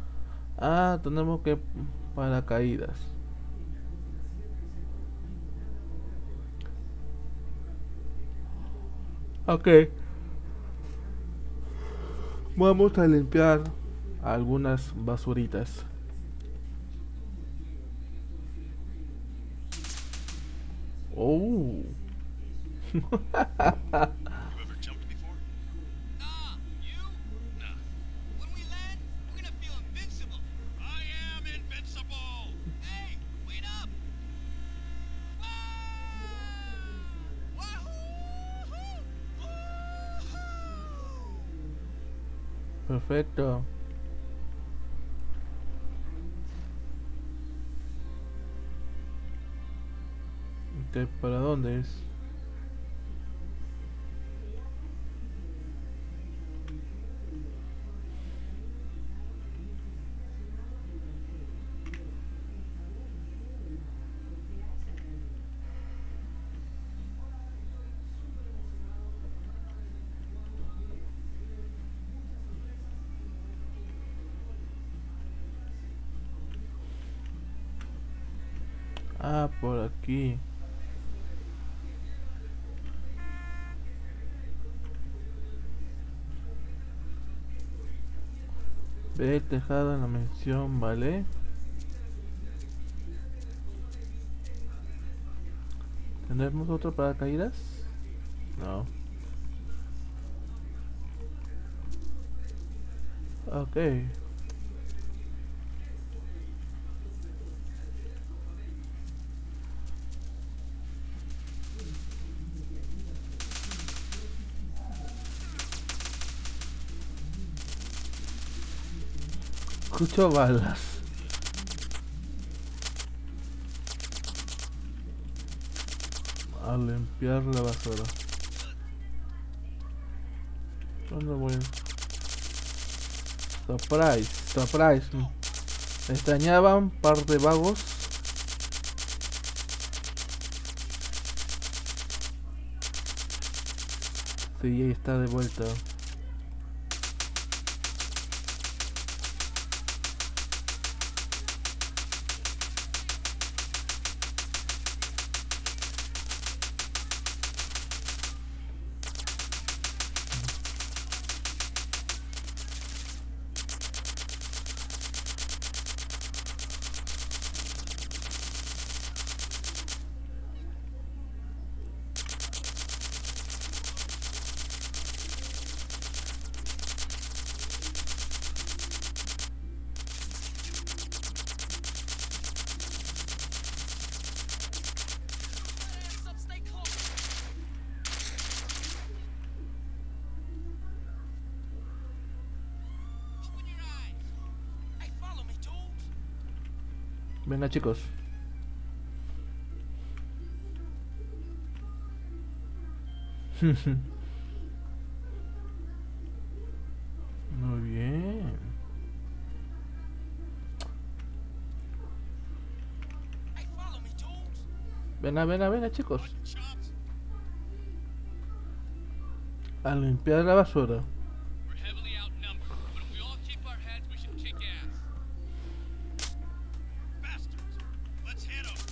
Ah, tenemos que paracaídas. Ok. Vamos a limpiar algunas basuritas. Oh. You ever jumped before? Nah, you? Nah. When we land, we're gonna feel invincible. I am invincible! Hey, wait up! Perfecto. ¿Para dónde es? Ah, por aquí. Ve el tejado en la mención, ¿vale? ¿Tendremos otro paracaídas? No. Ok. Escucho balas. A limpiar la basura. ¿Dónde voy? Surprise, surprise. Me extrañaban un par de vagos. Sí, ahí está de vuelta. Venga, chicos. Muy bien. Venga, venga, venga, chicos. A limpiar la basura. We're heavily outnumbered, but if we all keep our heads, we should kick ass. Bastards! Let's hit 'em!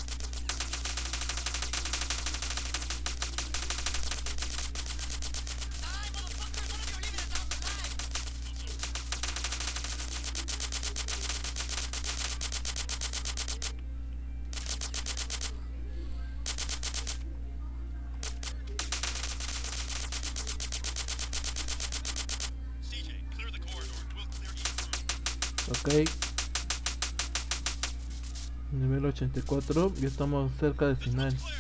CJ, clear the corridor. We'll clear you through. Ok. Nivel 84. Ya estamos cerca del final. Clear.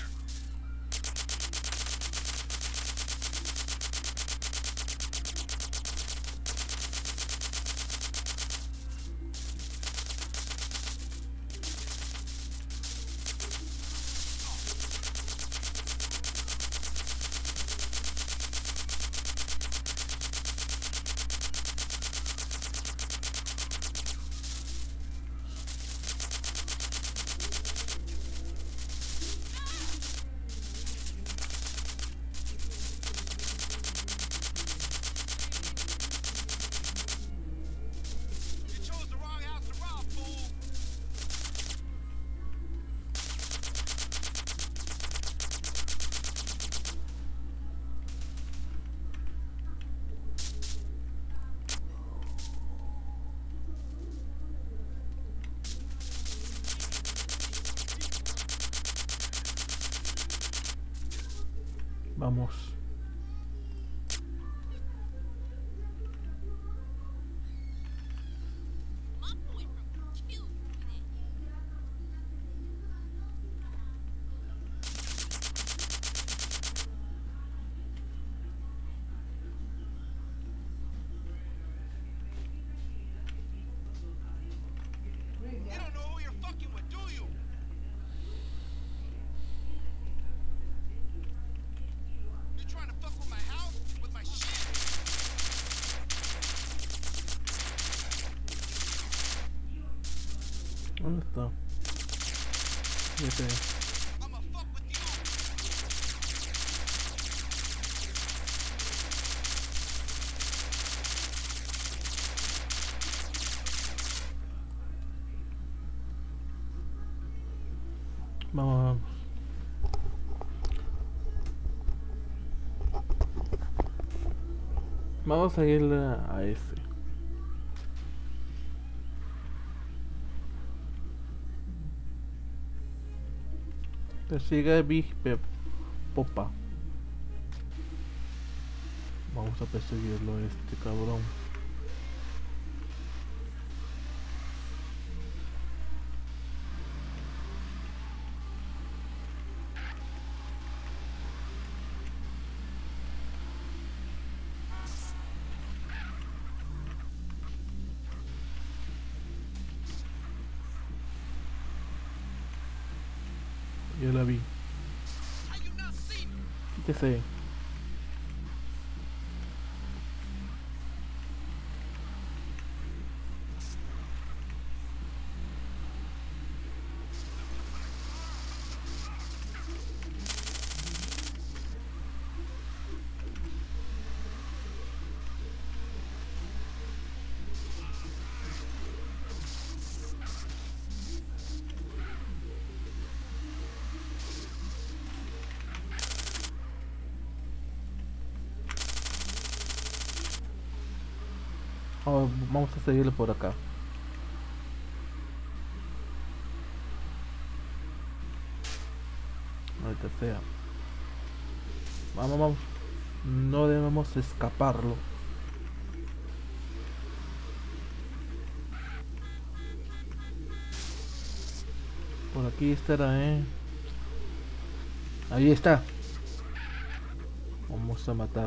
Vamos. You don't know who you're fucking with, do you? You trying to fuck with my house? With my shit? ¿Dónde está? Ya sé. I'ma fuck with you. Vamos, vamos. Vamos a ir a ese. Persiga Big Popa. Vamos a perseguirlo a este cabrón. Yo la vi. How you not see me? Quítese. Vamos a seguirlo por acá. Ahorita sea. Vamos, vamos. No debemos escaparlo. Por aquí estará, Ahí está. Vamos a matar.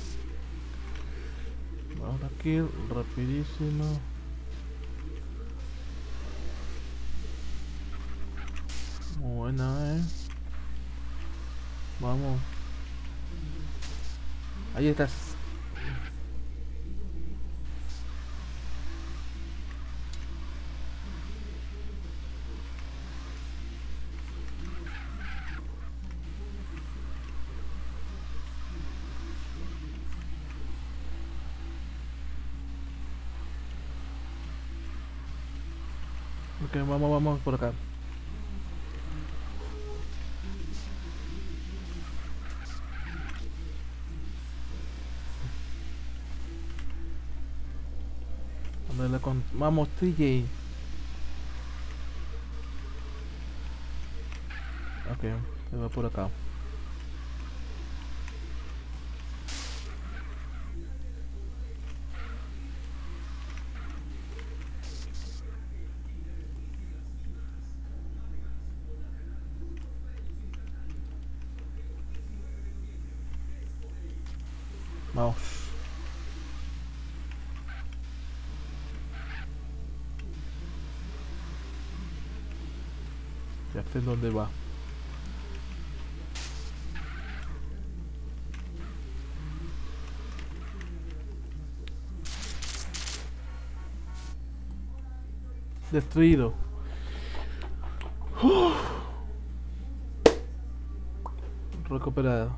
Ahora aquí, rapidísimo. Muy buena, Vamos. Ahí estás. Ok, vamos por acá. Vamos, TJ. Ok, se va por acá. Vamos. Ya sé dónde va. Destruido. Recuperado.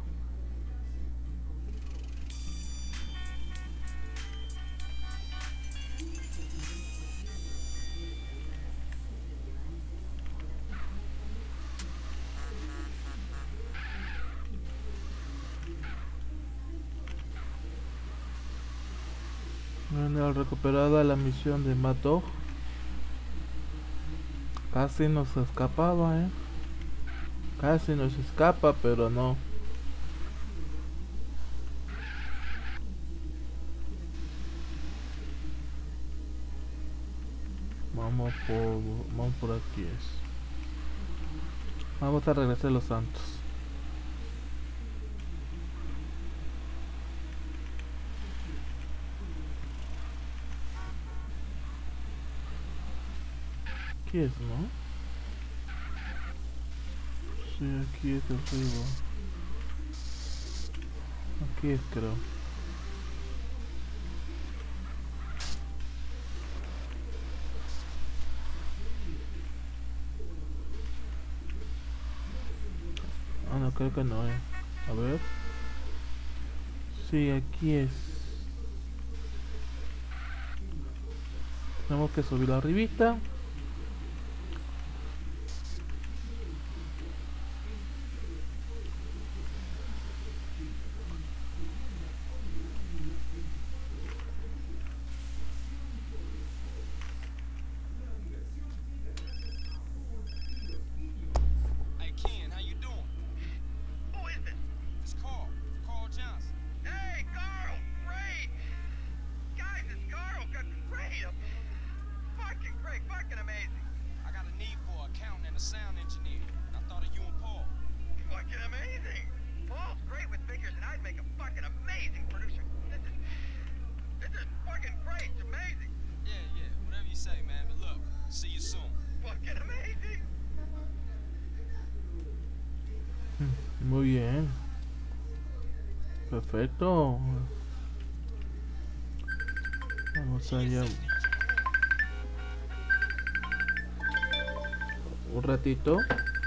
Bueno, recuperada la misión de Mad Dog. Casi nos escapaba, Casi nos escapa, pero no. Vamos por aquí vamos a regresar a Los Santos. Aquí es, ¿no? Sí, aquí es el río. Aquí es, creo. Ah, no, creo que no es. A ver. Sí, aquí es. Tenemos que subir arribita. Hey, Ken, how you doing? Who is this? It's Carl. Carl Johnson. Hey, Carl! Great! Guys, it's Carl! Great! Fucking great! Fucking amazing! I got a need for an accountant and a sound engineer. And I thought of you and Paul. Fucking amazing! Paul's great with figures, and I'd make a fucking amazing producer. This is fucking great! It's amazing! Yeah, whatever you say, man. But look, see you soon. Fucking amazing! Muy bien. Perfecto. Vamos allá. Un ratito.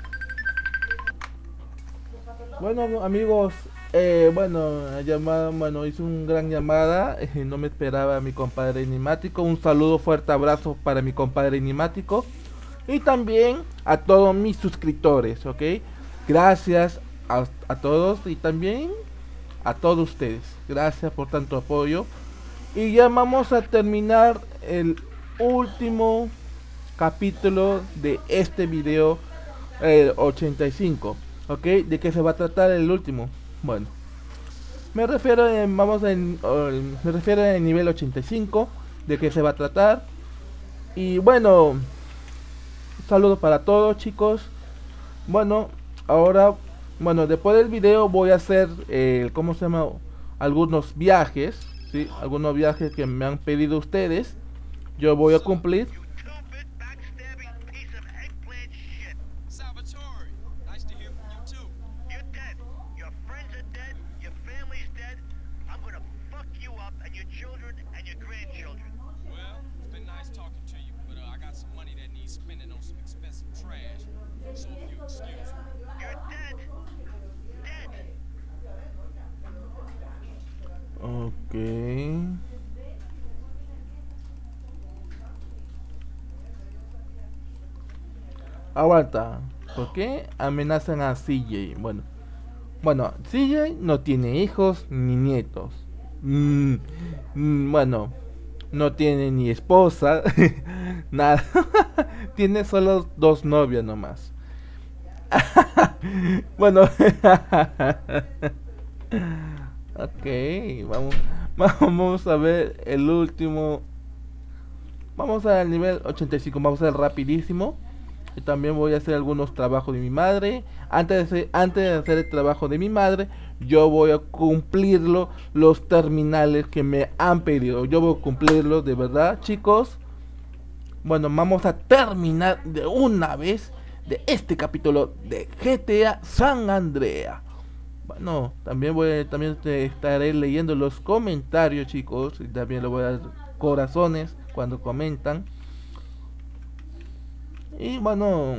Bueno, amigos, hice un gran llamada. No me esperaba a mi compadre enigmático. Un saludo, fuerte abrazo para mi compadre enigmático. Y también a todos mis suscriptores, ¿ok? Gracias a todos y también a todos ustedes. Gracias por tanto apoyo. Y ya vamos a terminar el último capítulo de este video, el 85. ¿Ok? ¿De qué se va a tratar el último? Bueno, me refiero al nivel 85. ¿De qué se va a tratar? Y bueno, saludos para todos, chicos. Bueno, ahora, después del video voy a hacer, ¿cómo se llama? Algunos viajes, ¿sí? Algunos viajes que me han pedido ustedes. Yo voy a cumplir. You stupid, backstabbing piece of eggplant shit! Salvatore, nice to hear from you too. You're dead. Your friends are dead. Your family's dead. I'm gonna fuck you up and your children and your grandchildren. Well, it's been nice talking to you, but I got some money that needs spending on some expensive trash. So if you excuse me. You're dead. Dead. Ok. Aguanta. ¿Por qué amenazan a CJ? Bueno, CJ no tiene hijos ni nietos. Bueno, no tiene ni esposa. Nada. Tiene solo 2 novias nomás. Bueno. Ok, vamos a ver el último. Vamos al nivel 85. Vamos a hacer rapidísimo. Y también voy a hacer algunos trabajos de mi madre. Antes de hacer el trabajo de mi madre, yo voy a cumplirlo, los terminales que me han pedido. Yo voy a cumplirlo de verdad, chicos. Bueno, vamos a terminar de una vez de este capítulo de GTA San Andreas. Bueno, también estaré leyendo los comentarios, chicos. Y también le voy a dar corazones cuando comentan. Y bueno,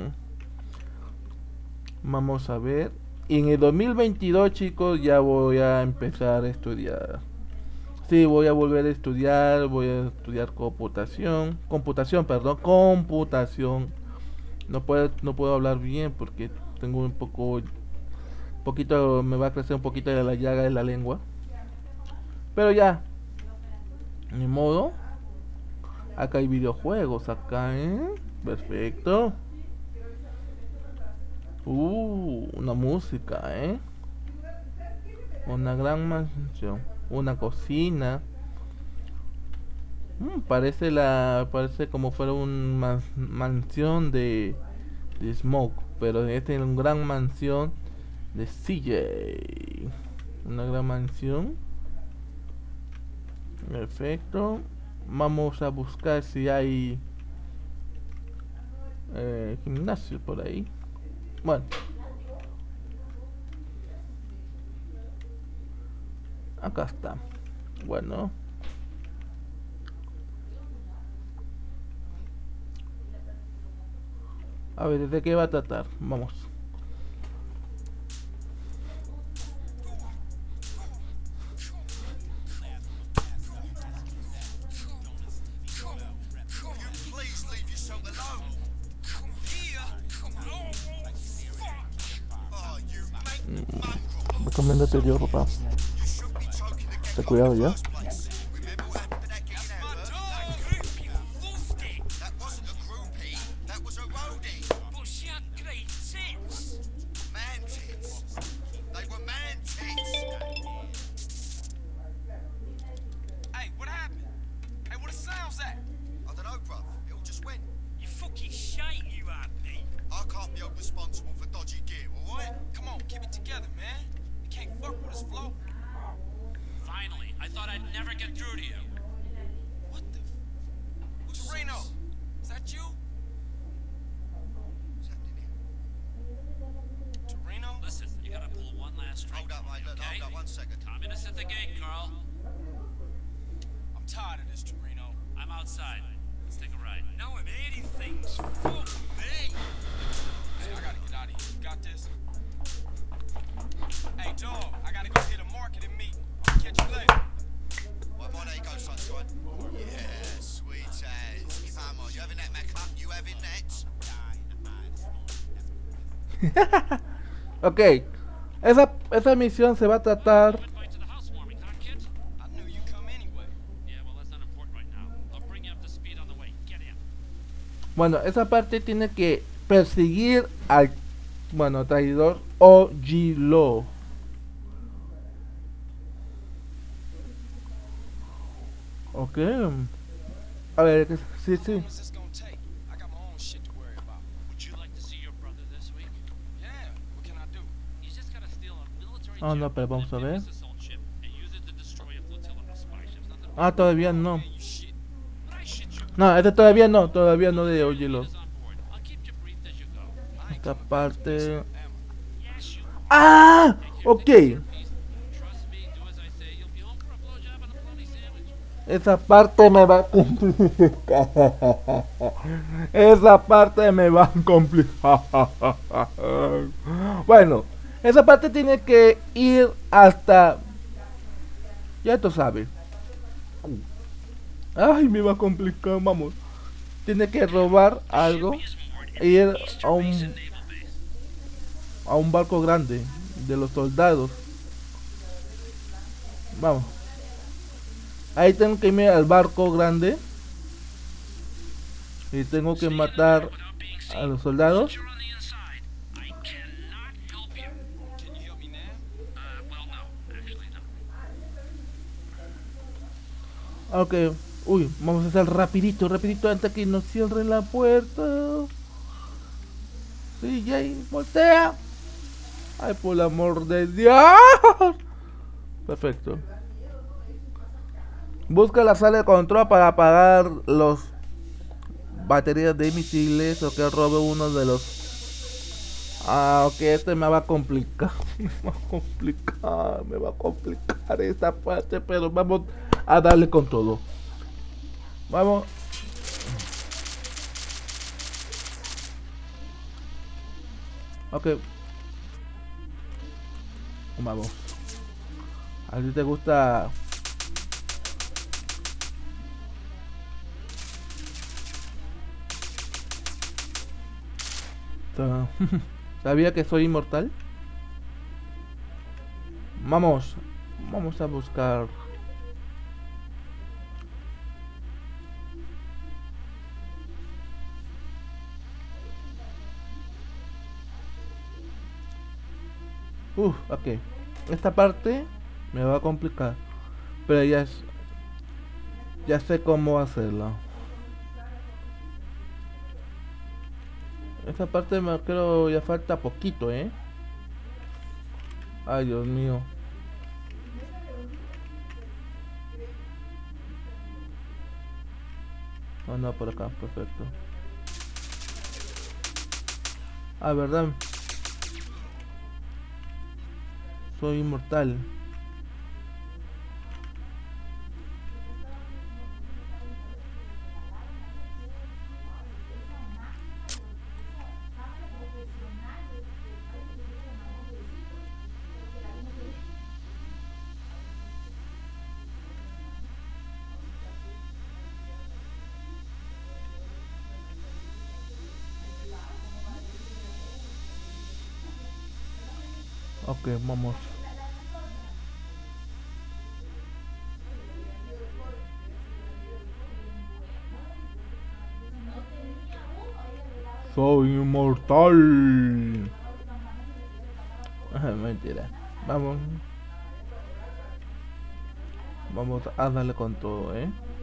vamos a ver. Y en el 2022, chicos, ya voy a empezar a estudiar. Sí, voy a volver a estudiar. Voy a estudiar computación. No puedo hablar bien porque tengo poquito, me va a crecer un poquito de la llaga de la lengua. Pero ya, ni modo. Acá hay videojuegos, acá, perfecto. Una música, una gran mansión, una cocina. Parece como fuera una mansión de Smoke, pero este es una gran mansión de CJ. Una gran mansión. Perfecto. Vamos a buscar si hay gimnasio por ahí. Bueno. Acá está. Bueno. A ver, ¿de qué va a tratar? Vamos. Please leave yourself alone. Oh, you mongrel. Recomiéndate yo, papá. You should be choking the Ten cuidado ya. first place. Remember what happened to that kid in Hamburg? That wasn't a groupie. That was a roadie. Well, she had great tits. Man tits. They were man tits. Hey, what happened? Hey, what the sounds at? I don't know, bruv. It all just went. You fucking shite, you are, Pete. I can't be held responsible for dodgy gear, alright? Come on, keep it together, man. You can't fuck with us, Flo. Finally, I thought I'd never get through to you. What the? Who's Reno? Is that you? What's happening here? Torino? Listen, you gotta pull one last string. Hold up, mate. Look, okay? hold up 1 second. Communists at the gate, Carl. I'm tired of this, Torino. I'm outside. Let's take a ride. No, I'm eating things. Fuck me. Hey, I gotta get out of here. You got this? Hey, dog, I gotta go hit a market and meet. I'll catch you later. Right, there you go, sunshine. Yeah, sweet as. Come on, you having that, Mac? You having that? Ok. Esa misión se va a tratar. Invite to the housewarming, huh, kid? I knew you come anyway. Yeah, well, that's not important right now. I'll bring you up to speed on the way. Get in. Bueno, esa parte tiene que perseguir al, bueno, traidor OG Law. Ok. A ver, sí, sí. What's this gonna take? I got my own shit to worry about. Would you like to see your brother this week? Yeah. What can I do? He's just gotta steal a military Oh, no, jet, pero vamos a an ver. amphibious assault ship, and use it to destroy a flotilla of spy ships. Nothing Ah, todavía no. you shit. But I shit you. No, este todavía no de OG Law. Is on board. I'll keep you briefed as you go. I Esta parte. Yes, you ¡Ah! Ok. trust me, do as I say. You'll be home for a blowjob and a bologna sandwich. Esa parte me va a complicar. Esa parte me va a complicar. Bueno, esa parte tiene que ir hasta... Ya tú sabes. Ay, me va a complicar, vamos. Tiene que robar algo e ir a un barco grande de los soldados. Vamos. Ahí tengo que irme al barco grande y tengo que matar a los soldados. You're on the inside. I cannot help you. Can you help me now? Well, no. Actually, no. Ok. Uy, vamos a hacer rapidito antes que nos cierren la puerta. Sí, Jay, voltea. Ay, por el amor de Dios. Perfecto. Busca la sala de control para apagar los baterías de misiles o que robe uno de los... Ah, ok, este me va a complicar. Me va a complicar esta parte, pero vamos a darle con todo. Vamos. Ok. Vamos. ¿A ti te gusta? ¿Sabía que soy inmortal? Vamos a buscar. Ok. Esta parte me va a complicar, pero ya es Ya sé cómo hacerla. Esta parte me creo ya falta poquito, Ay, Dios mío. Oh, no, por acá, perfecto. Ah, verdad. Soy inmortal. Ok, vamos. Soy inmortal. Mentira. Vamos. Vamos a darle con todo,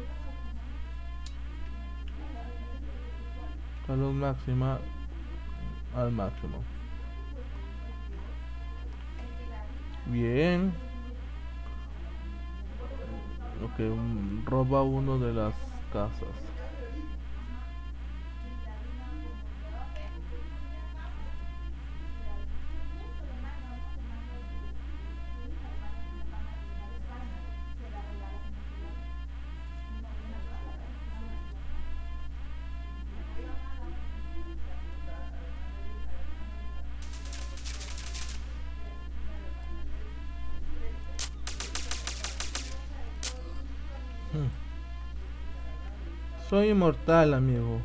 Salud máxima al máximo. Bien. Ok, roba uno de las casas. Soy inmortal, amigo.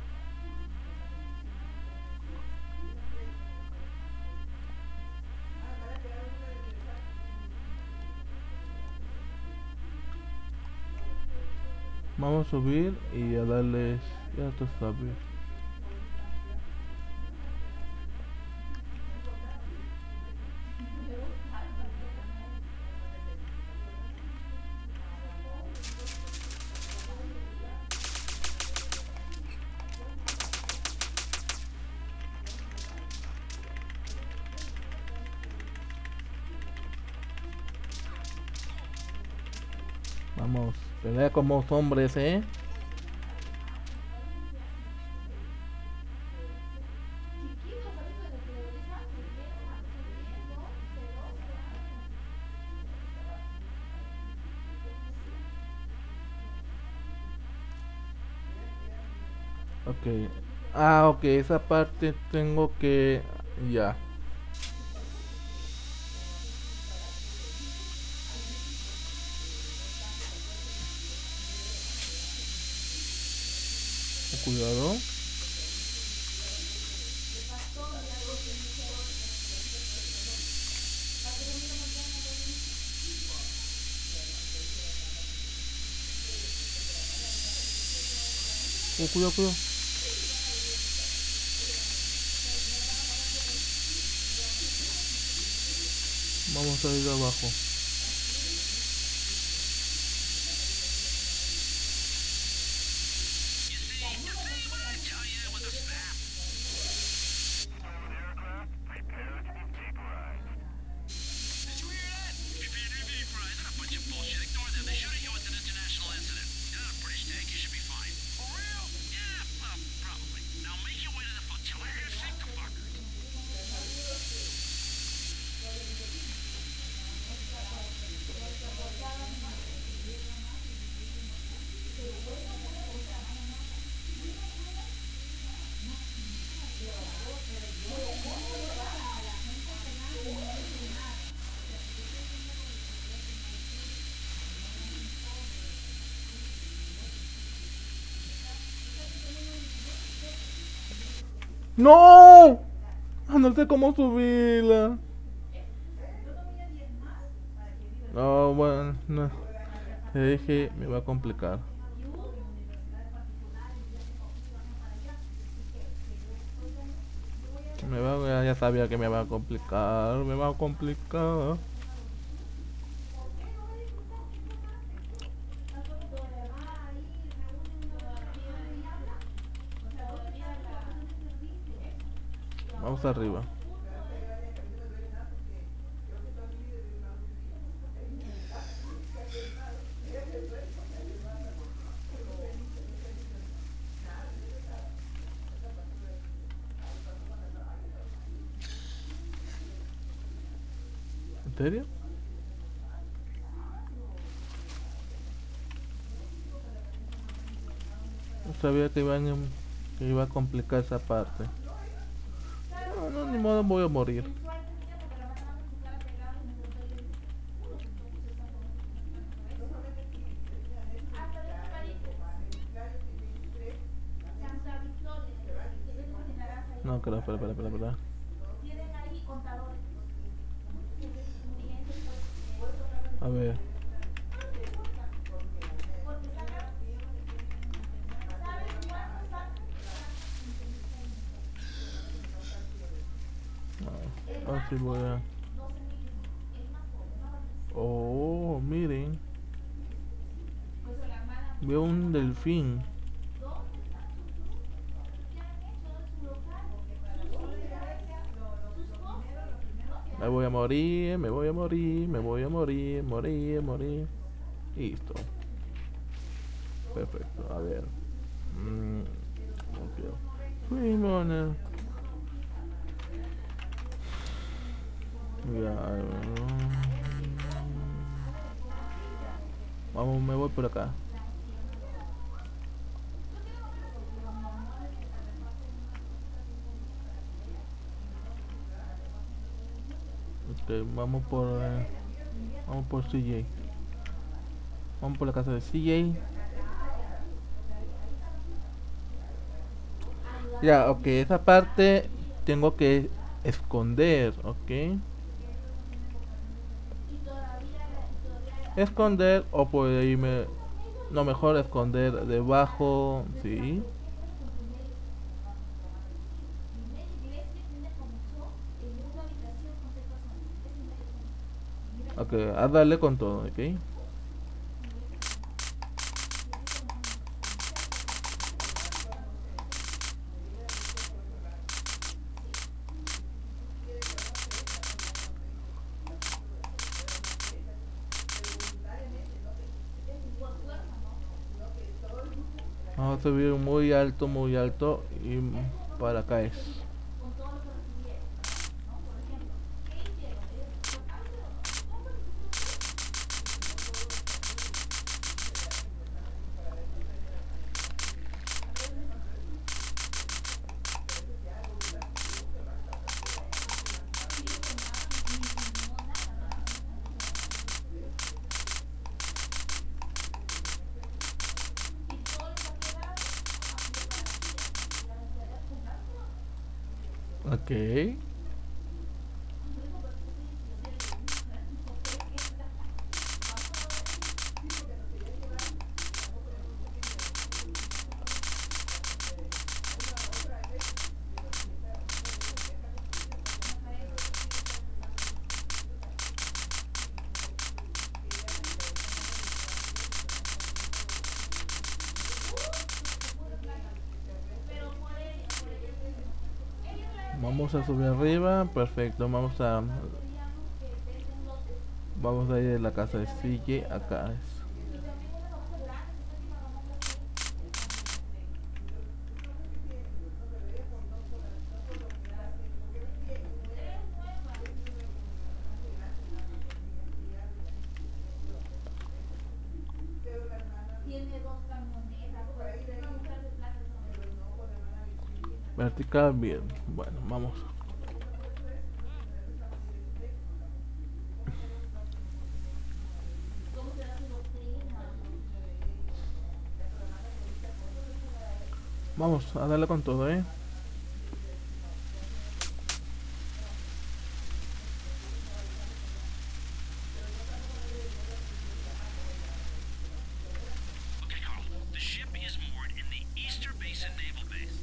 Vamos a subir y a darles, ya tú sabes. Vamos, pelea como hombres, Ok. Ah, ok, esa parte tengo que... Ya. Cuidado. Cuidado, cuidado. Vamos a ir abajo. ¡No! No sé cómo subirla. No, bueno, no. Te dije, me va a complicar. Ya sabía que me va a complicar. Me va a complicar. Vamos arriba. ¿En serio? No sabía que que iba a complicar esa parte. No, no, ni modo, voy a morir. No, creo, espera. A ver. Así voy a... Oh, miren. Veo un delfín. Me voy a morir, morir. Listo. Perfecto, a ver. Ok. Fuimos. Ya, vamos, me voy por acá. Ok, vamos por CJ. Vamos por la casa de CJ. Ya, ok, esa parte tengo que esconder, ok. Esconder o puede irme... No, mejor esconder debajo, sí. Ok, a darle con todo, ok. Vamos a subir muy alto y para acá es. Ok. Vamos a subir arriba, perfecto, vamos a ir a la casa de CJ, acá es. Vertical, bien, bueno, vamos. Vamos a darle con todo, Okay, Carl. The ship is moored in the Easter Basin Naval Base.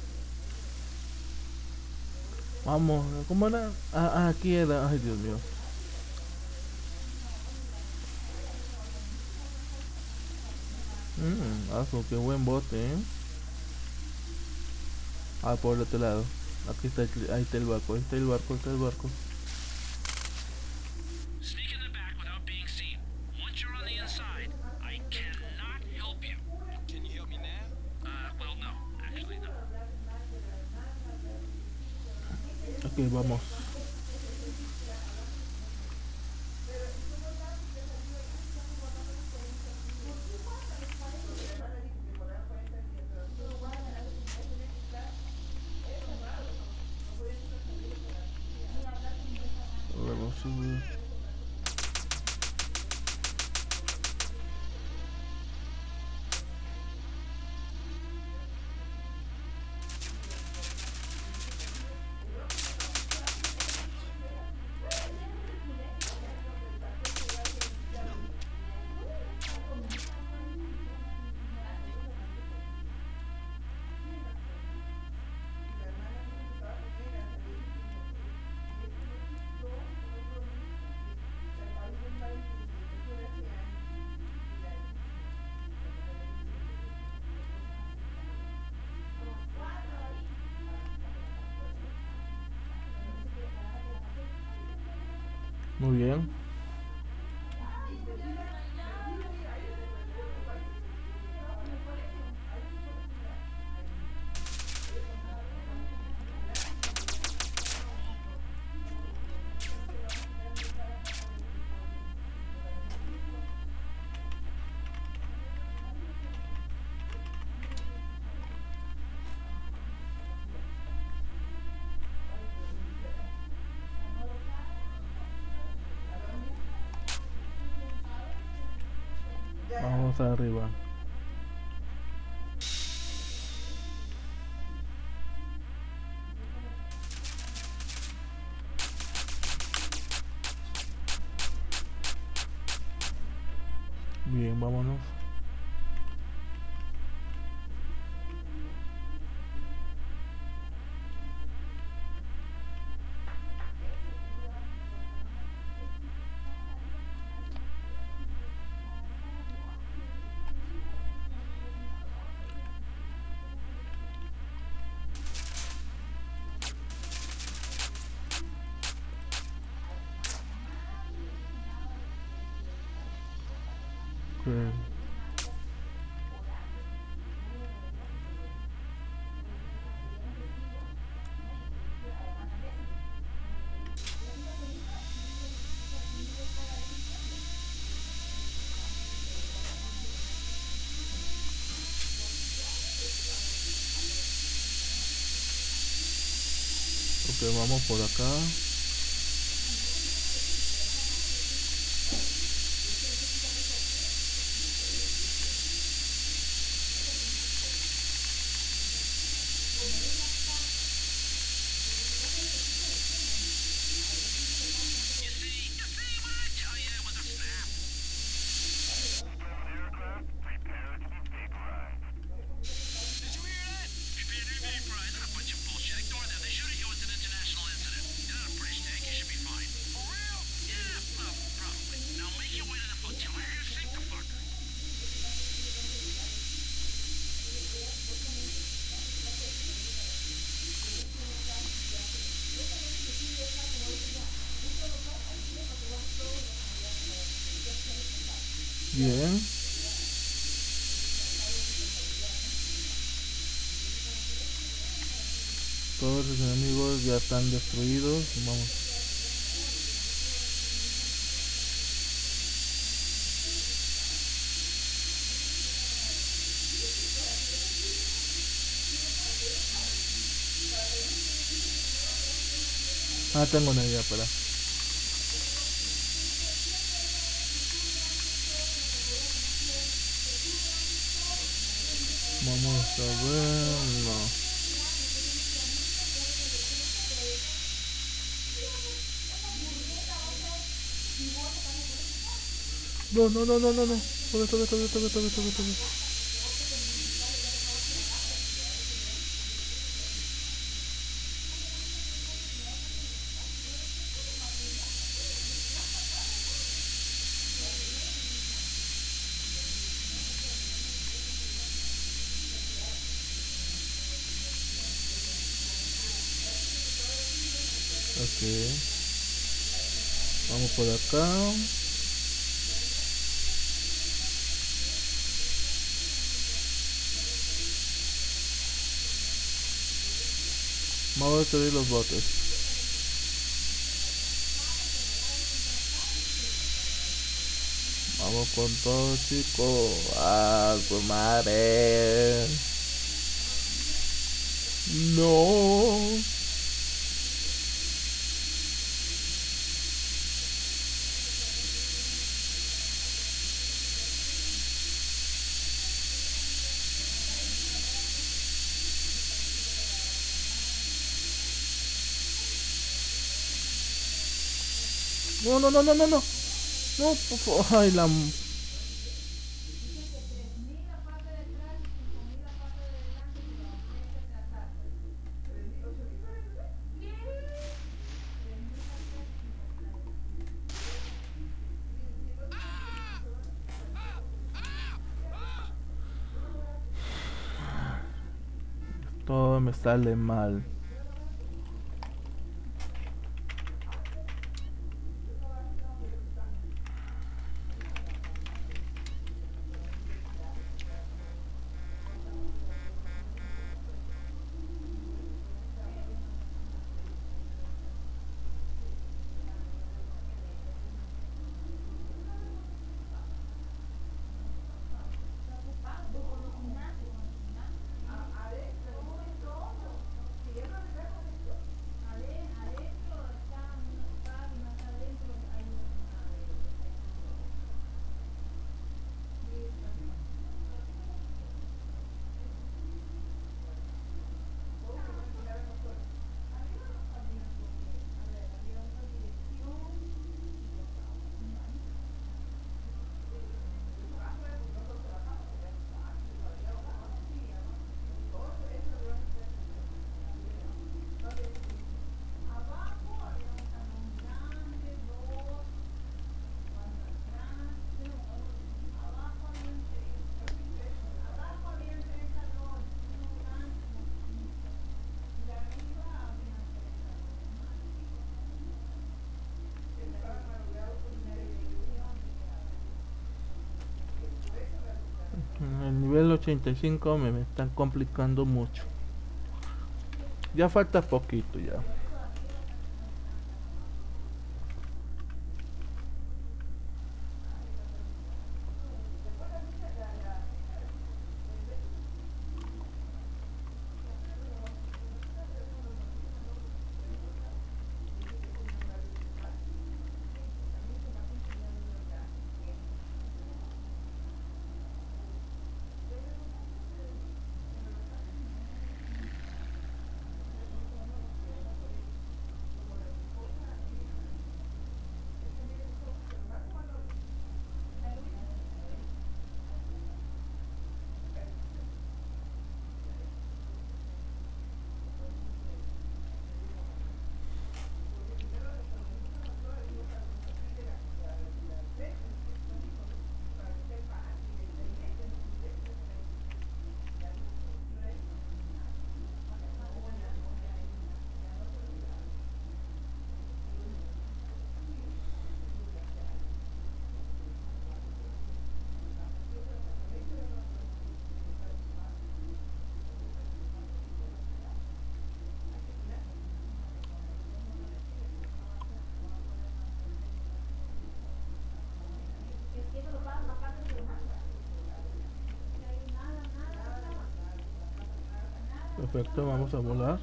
Vamos, ¿cómo era? Aquí era, ay Dios mío. Qué buen bote, Ah, por el otro lado. Aquí está, ahí está el barco, ahí está el barco, ahí está el barco. Sneak in the back without being seen. Once you're on the inside, I cannot help you. Can you help me now? Well, no. Actually, no. Ok, vamos. Vamos a subir. Muy bien. Vamos arriba. Bien, vámonos. Okay. Ok, vamos por acá. Bien. Todos los enemigos ya están destruidos. Vamos. Ah, tengo una idea, para. Vamos a ver, no. No. Sube. Ok. Vamos por acá. Vamos a destruir los botes. Vamos con todo, chicos. ¡Ah, su madre! No. No, no, no, no, no, no. No, por favor. Ay, la... Todo me sale mal. El nivel 85 me están complicando mucho. Ya falta poquito ya. Perfecto, vamos a volar.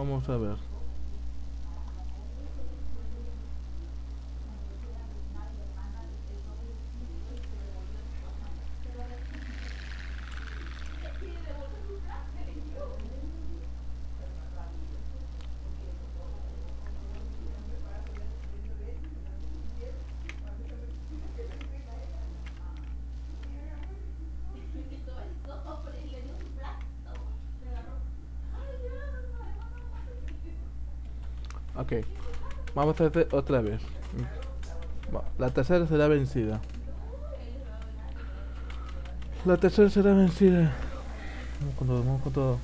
Vamos a ver. Ok, vamos a hacer otra vez. La tercera será vencida. La tercera será vencida. Vamos con todo, vamos con todo.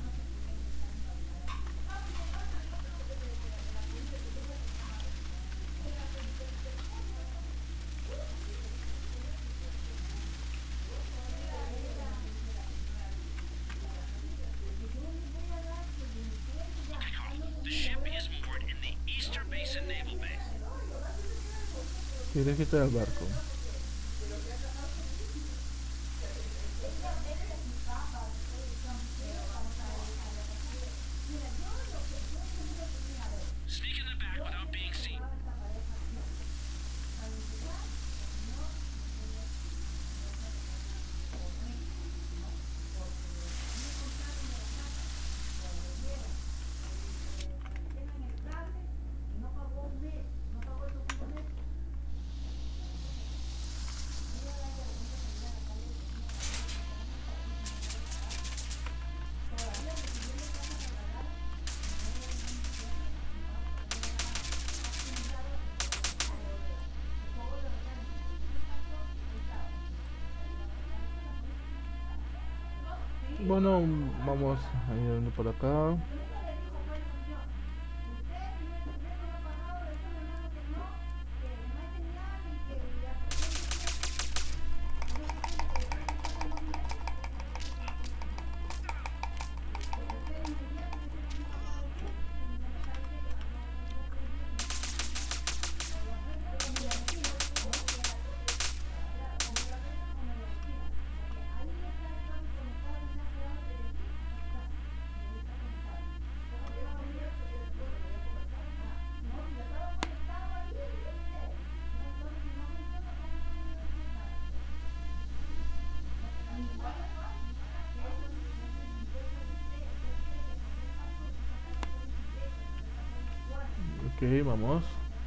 The ship is moored in the Eastern Basin Naval Base. Tienes que quitar el barco. Sneak in the back without being seen. Bueno, vamos a ir por acá. Ok, vamos.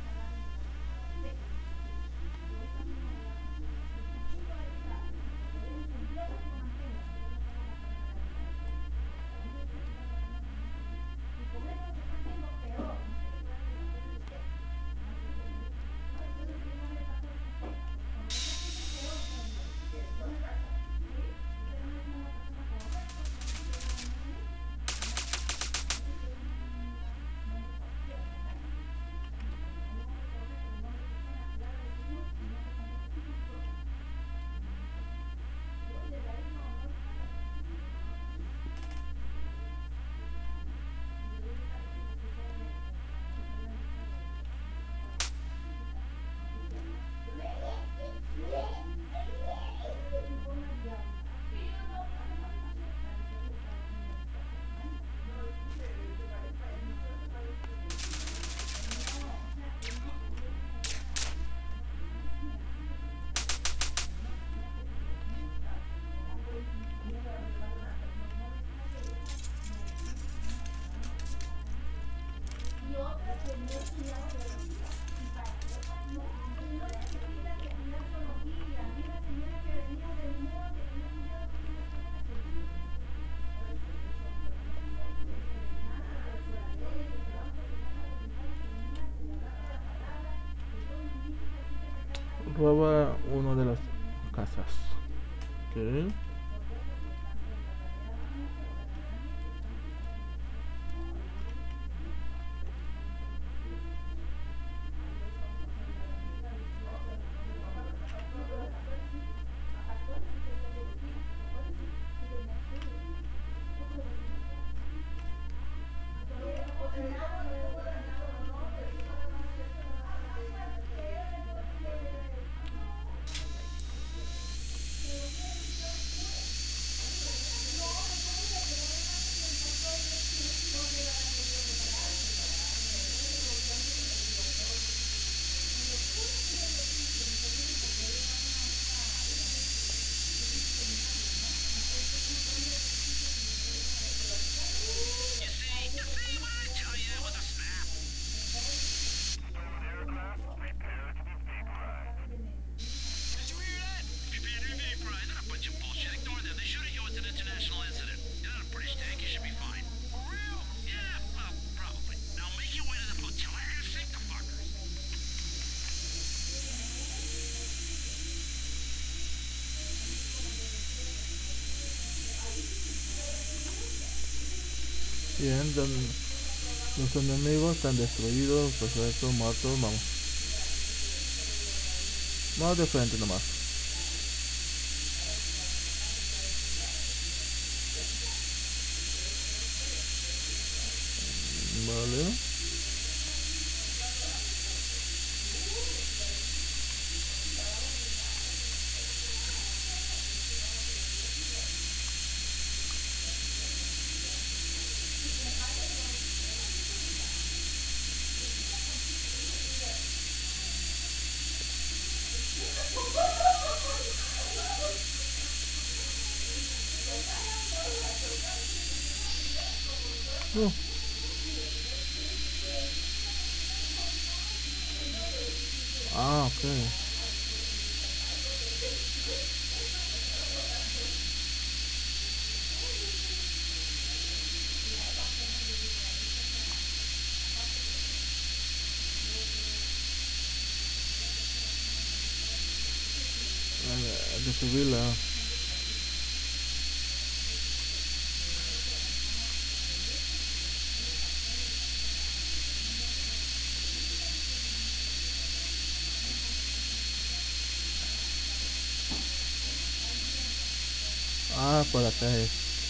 Roba uno de las casas. Ok. Bien, los enemigos están destruidos, perfecto, muertos, vamos. Vamos de frente nomás. Vale. Oh. Ah, ok. De subirla. Ah, por acá es.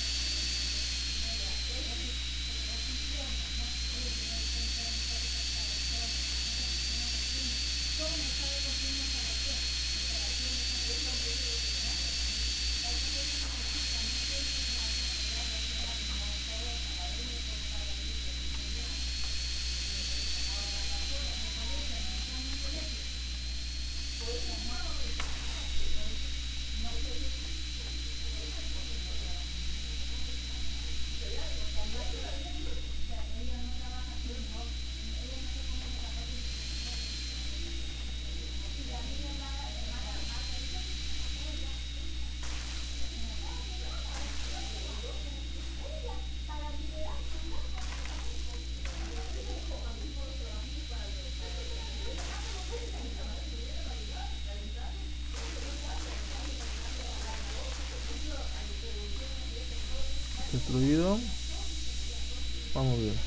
Destruido. Vamos bien.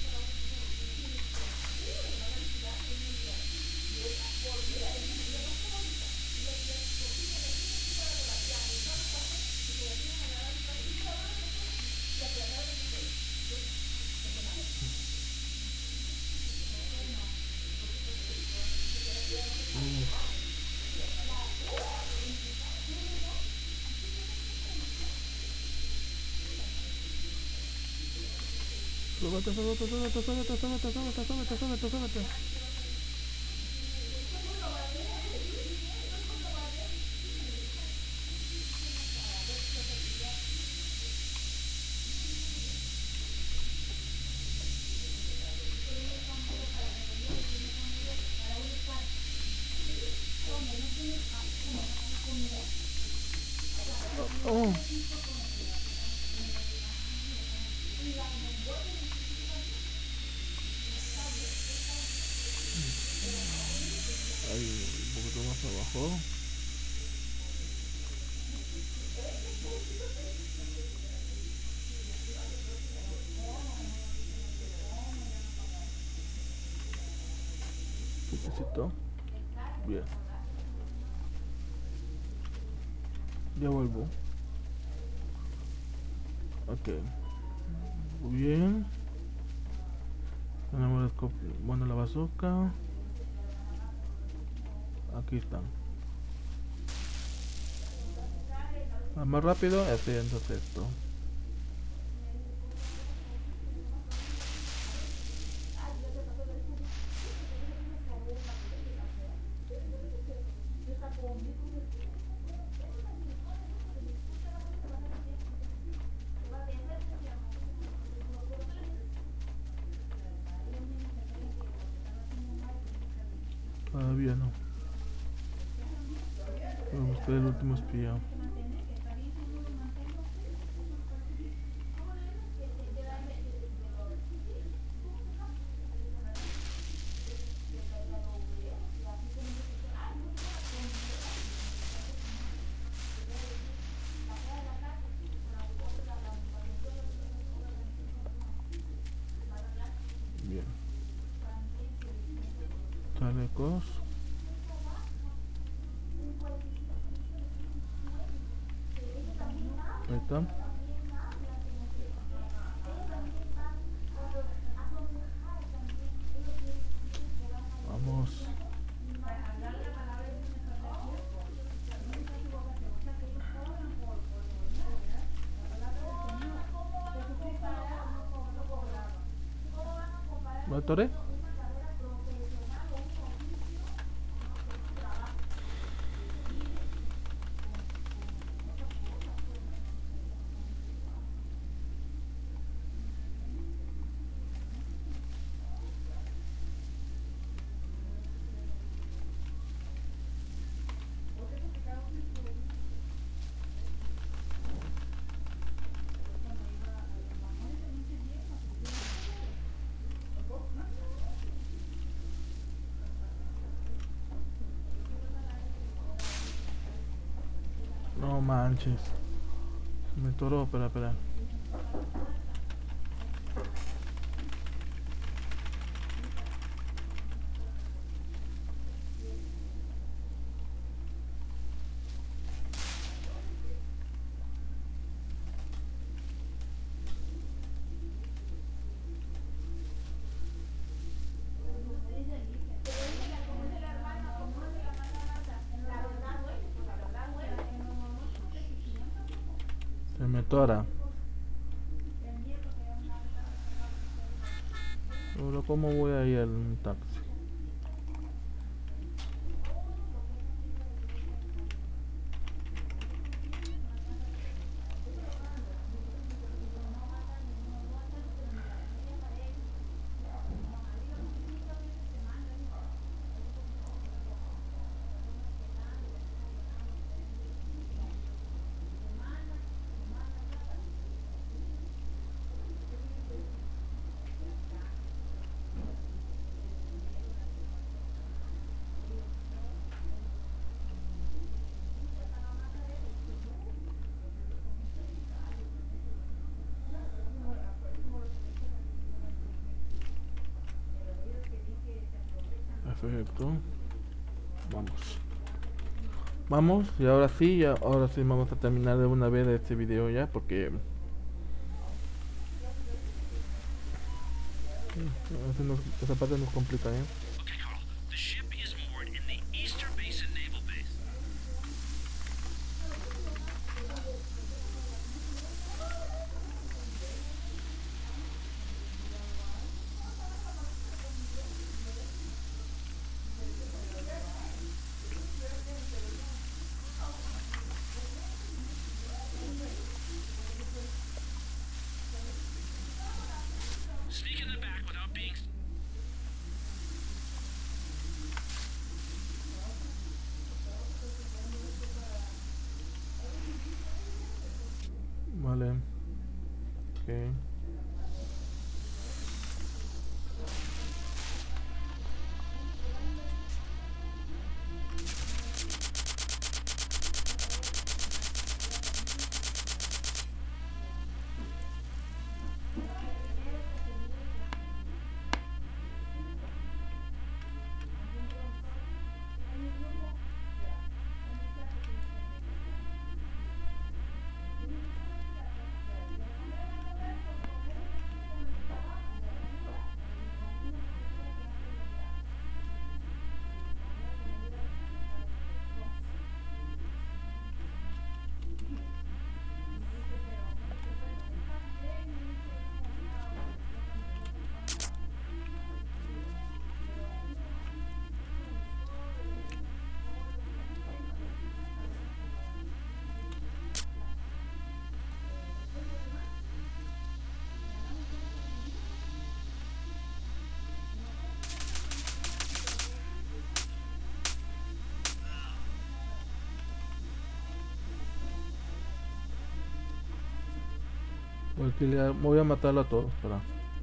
Súbete. Oh. Ahí, un poquito más abajo. Necesito. Bien. Ya vuelvo. Ok. Muy bien. Tenemos bueno, la bazooka. Aquí están. Más rápido, haciendo esto. Todavía no. Voy a buscar el último espía. chalecos. Ahí está. Vamos. ¿Me atoré? No manches. Me toró, espera. Se me tora. Pero ¿cómo voy a ir en taxi? Perfecto. Vamos, y ahora sí vamos a terminar de una vez este video ya, porque esa parte nos complica, ¿eh? Okay, Carl. The ship is moored in the Easter Basin Naval Base. Sneak in the back without being... Vale. Ok. Voy a matarlo a todos, espera.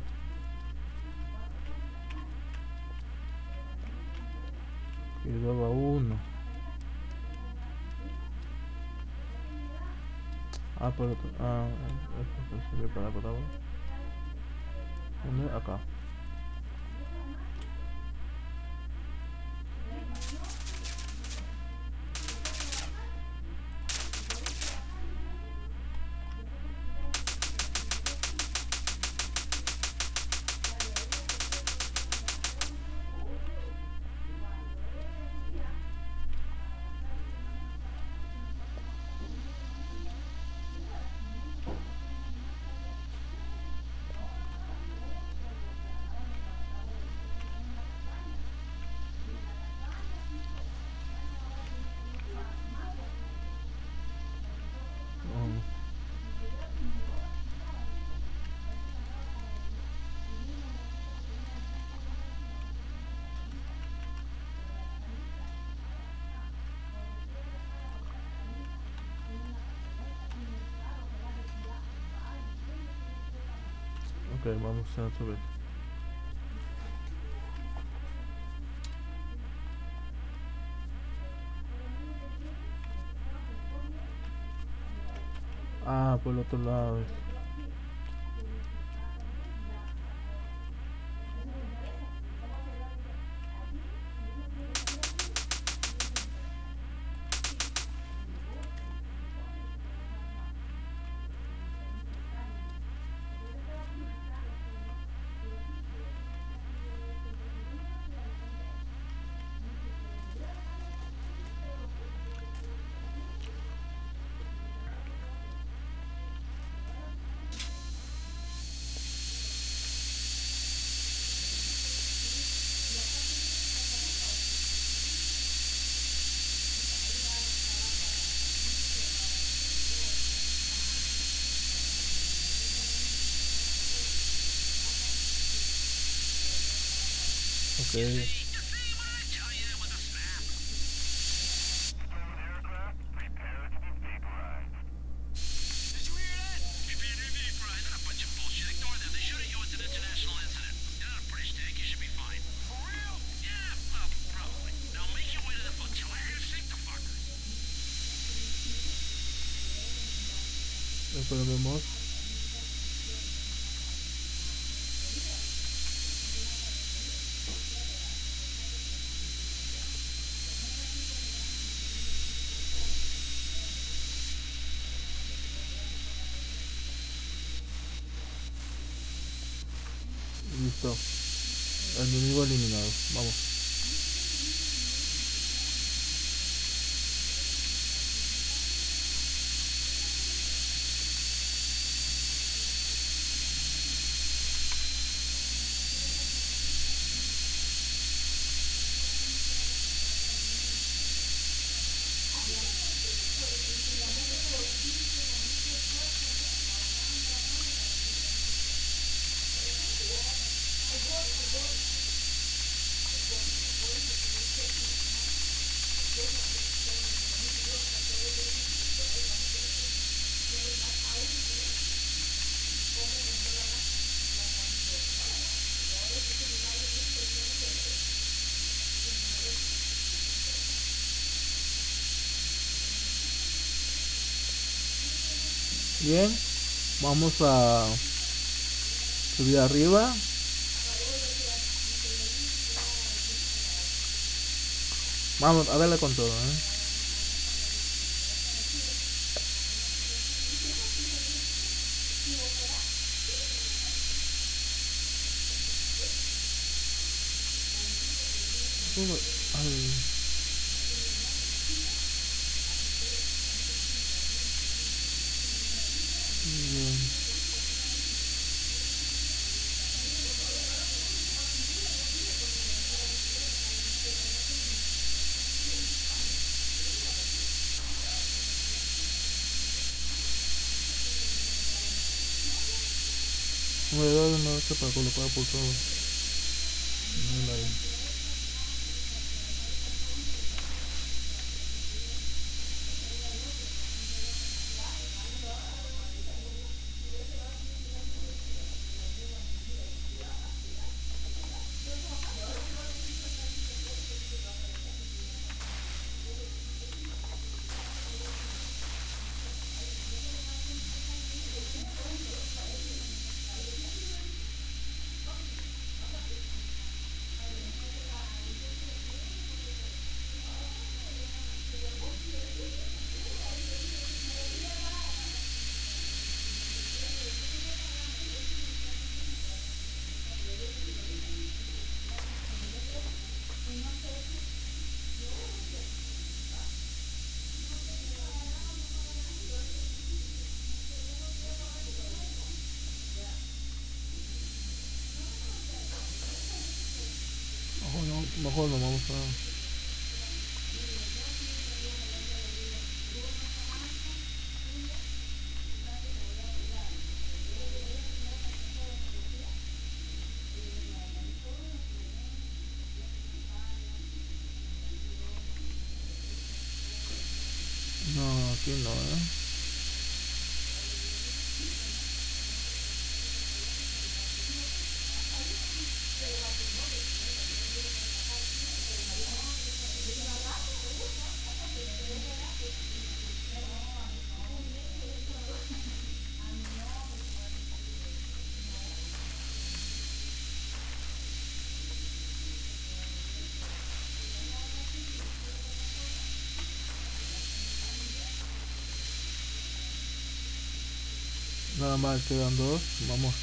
Quedaba uno. Pero esto sirve para atrás. ¿Dónde? Acá. Ok, vamos a subir. Ah, por el otro lado. Okay. Did you hear that? Prepare to be fried. Not a bunch of bullshit. Ignore them. They shooting you as an international incident. You're not a British tank. You should be fine. For real? Yeah, well, probably. Now make your way to the flotilla and sink the fuckers. Después vemos. Listo. El enemigo eliminado. Vamos. Bien, vamos a subir arriba. Vamos a darle con todo, Ay. Bien. Me voy a dar una vez para colocar por todo. Mejor no vamos a... No, aquí no, Nada más quedan dos. Vamos.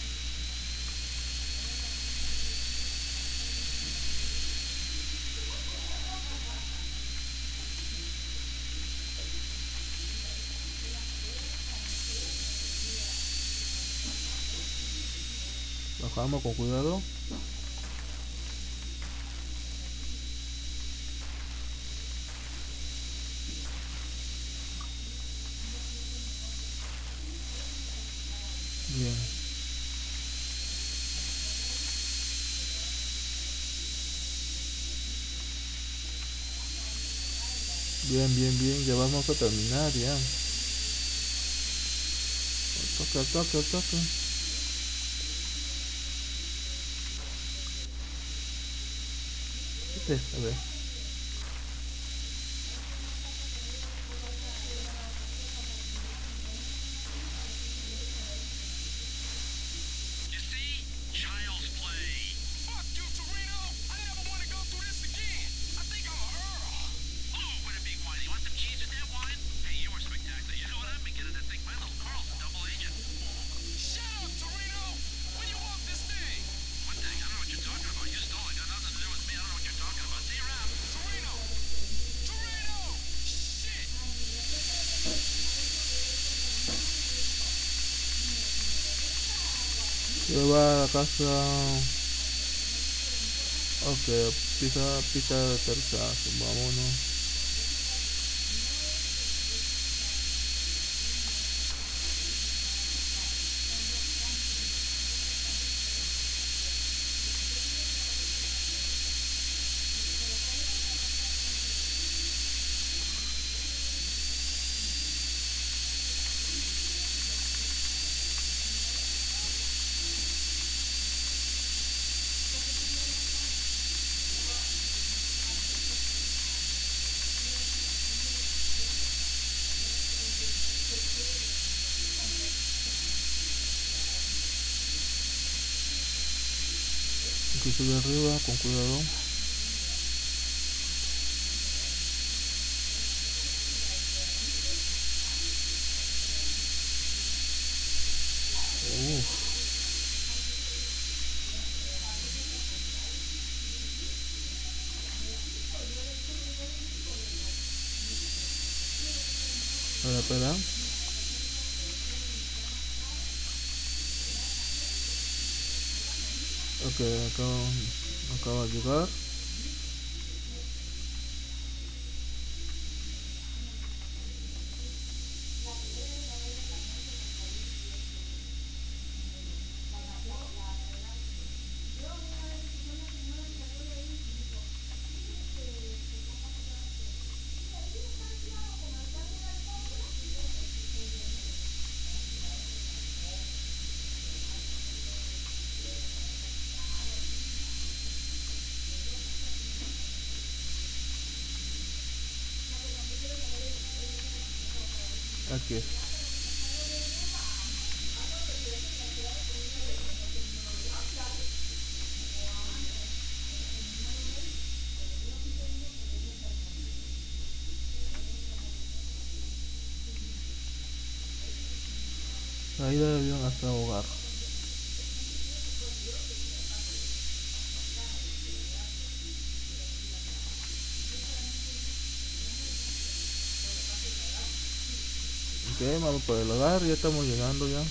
Bajamos con cuidado. Bien. Bien, bien, bien. Ya vamos a terminar ya. Toca, toca, toca. A ver. You see? Child's play. Fuck you, Torino! I never want to go through this again. I think I'm a Earl. Oh, what a big wine. You want some cheese with that wine? Hey, you were spectacular. You know what I'm beginning to think my little Carl's a double agent. Shut up, Torino! When you walk this thing? What thing? I don't know what you're talking about. You stole it. Got nothing to do with me. I don't know what you're talking about. See you around. Torino! Torino! Shit! Lleva a la casa. Ok, pisa cerca. Vámonos. Incluso de arriba, con cuidado. Espera. Ok, acaba de llegar. Aquí es. Ahí del avión hasta hogar. Ok, vamos por el hogar, ya estamos llegando ya.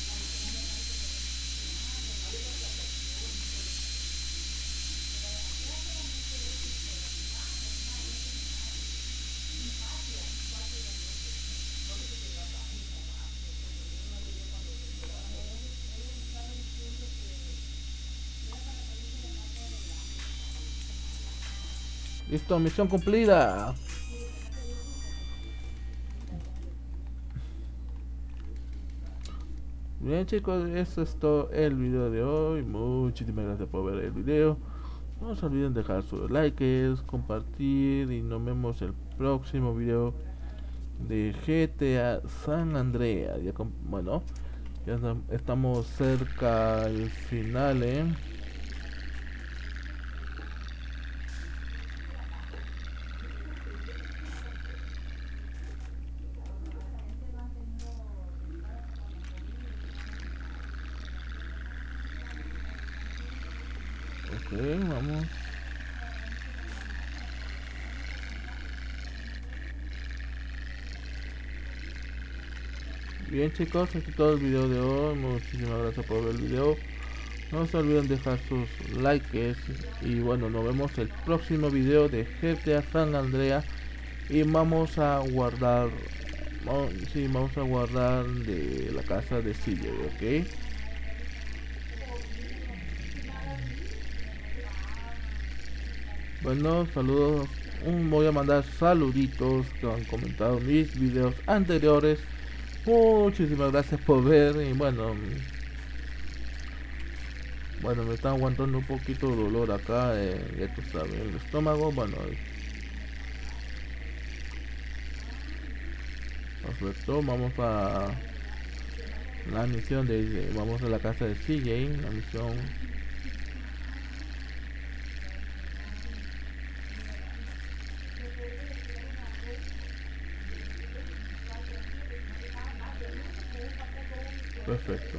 Listo, misión cumplida. Bien chicos, eso es todo el video de hoy. Muchísimas gracias por ver el video. No se olviden dejar sus likes, compartir y nos vemos el próximo video de GTA San Andreas. Bueno, ya estamos cerca al final, Ok, vamos. Bien chicos, este es todo el video de hoy. Muchísimas gracias por ver el video. No se olviden dejar sus likes. Y bueno, nos vemos el próximo video de GTA San Andreas. Y vamos a guardar. Sí, vamos a guardar de la casa de CJ, ok. Bueno, saludos. Voy a mandar saluditos que han comentado mis videos anteriores. Muchísimas gracias por ver. Y bueno, me está aguantando un poquito de dolor acá, ya tú sabes, el estómago. Bueno, perfecto. Vamos a la misión vamos a la casa de CJ, la misión. Perfecto.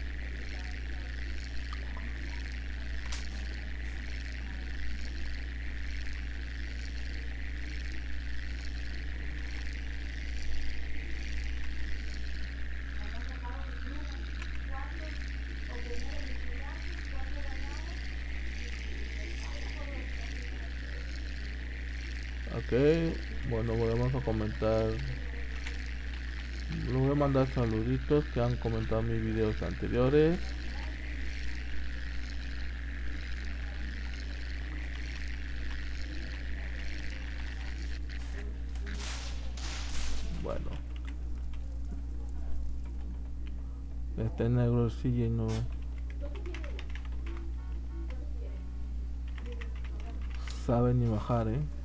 Ok, bueno, vamos a comentar. Les voy a mandar saluditos que han comentado mis videos anteriores. Bueno, este negro sigue no sabe ni bajar,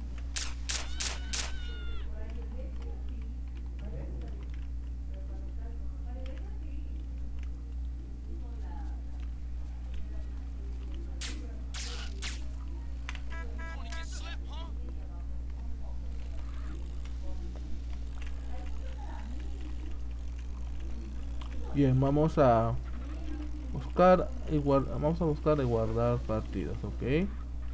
Bien, vamos a buscar y guardar partidas, ok.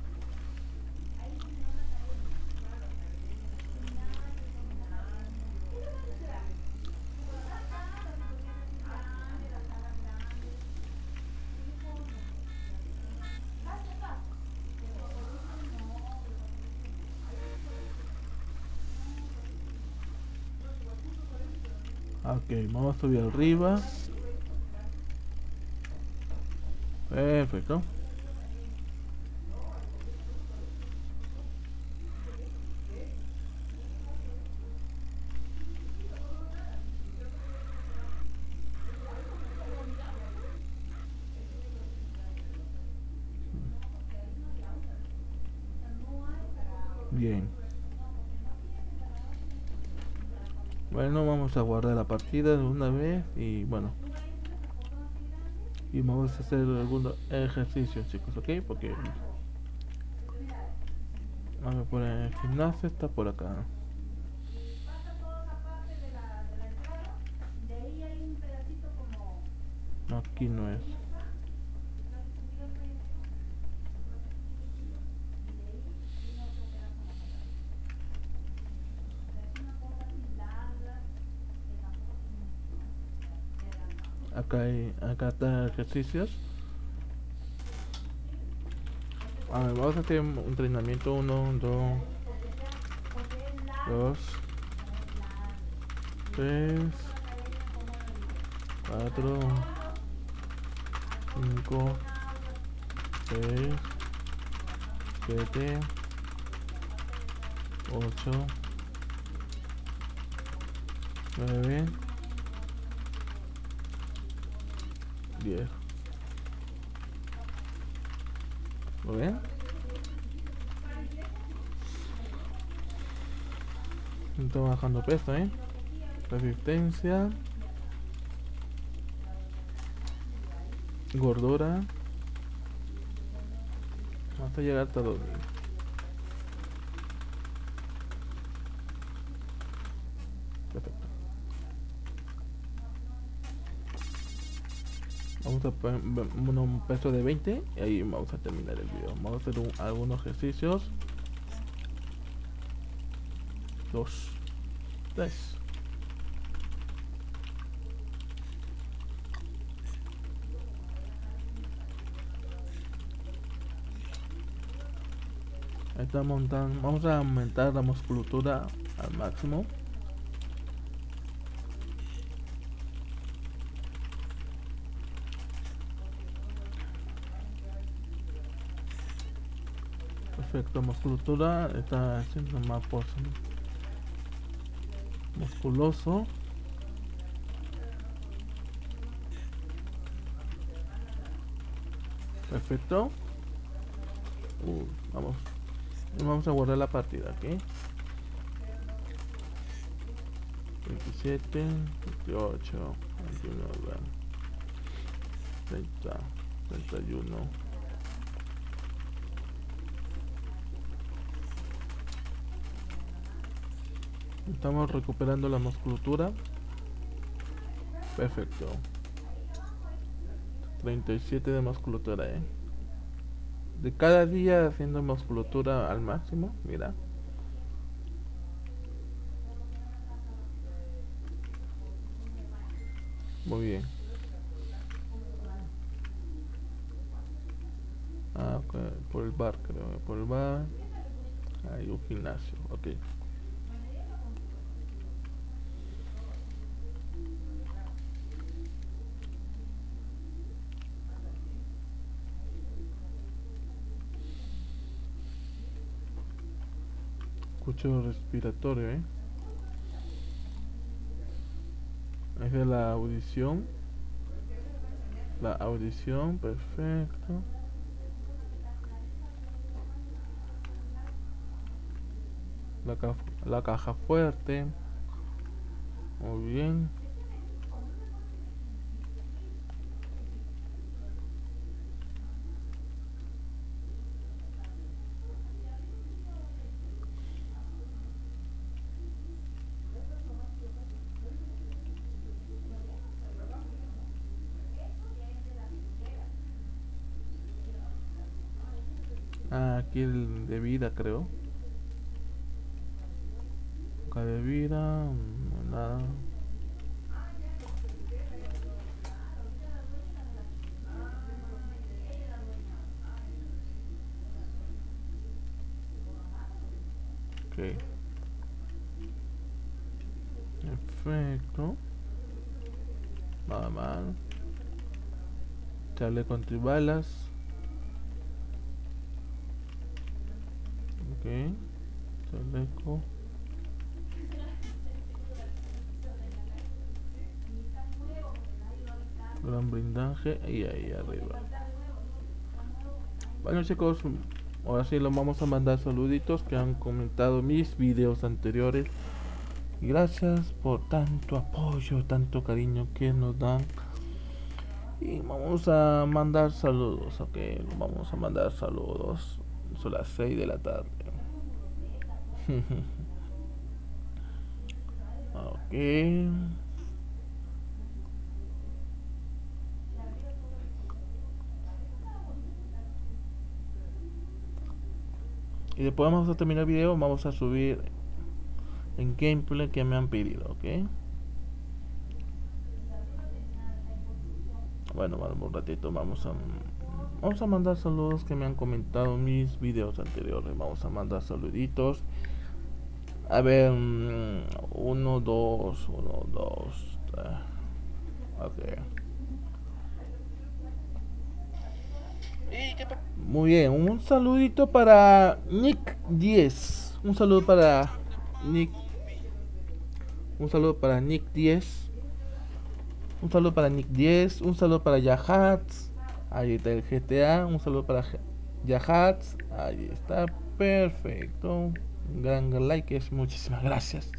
Ok, vamos a subir arriba. Perfecto. Bien. Bueno, vamos a guardar la partida de una vez y bueno. Y vamos a hacer algunos ejercicios, chicos, ok, porque vamos a poner el gimnasio, está por acá. No, aquí no es. Acá está ejercicios. A ver, vamos a hacer un entrenamiento 1, 2, 3, 4, 5, 6, 7, 8, 9, 10. ¿Lo ven? Estoy bajando peso, resistencia, gordura. Vamos a llegar hasta 2000. Perfecto. Vamos a poner un peso de 20 y ahí vamos a terminar el video. Vamos a hacer algunos ejercicios. 2, 3. Está montando, vamos a aumentar la musculatura al máximo. Perfecto, musculatura está haciendo más musculoso. Perfecto. Vamos a guardar la partida, ¿ok? 27, 28, 29, 30, 31. Estamos recuperando la musculatura. Perfecto. 37 de musculatura, de cada día haciendo musculatura al máximo. Mira. Muy bien. Ok, por el bar, creo. Por el bar hay un gimnasio. Ok. Escucho respiratorio, Es de la audición. La audición, perfecto. La caja fuerte. Muy bien. Aquí el de vida, creo. Acá de vida, nada. Ok. Perfecto. Nada mal. Chaleco antibalas. Ok, chaleco. Gran blindaje y ahí arriba. Bueno, chicos, ahora sí los vamos a mandar saluditos que han comentado mis videos anteriores. Y gracias por tanto apoyo, tanto cariño que nos dan. Y vamos a mandar saludos, ok, vamos a mandar saludos. Son las 6 de la tarde. Ok. Y después vamos a terminar el video. Vamos a subir en gameplay que me han pedido, ok. Bueno, un ratito vamos a mandar saludos que me han comentado en mis videos anteriores. Vamos a mandar saluditos. A ver, 1, 2, 1, 2. Ok. Muy bien, un saludito para Nick 10. Un saludo para Nick. Un saludo para Nick 10. Un saludo para Nick 10. Un saludo para Yahats. Ahí está el GTA. Un saludo para Yahats. Ahí está, perfecto. Un gran like, muchísimas gracias.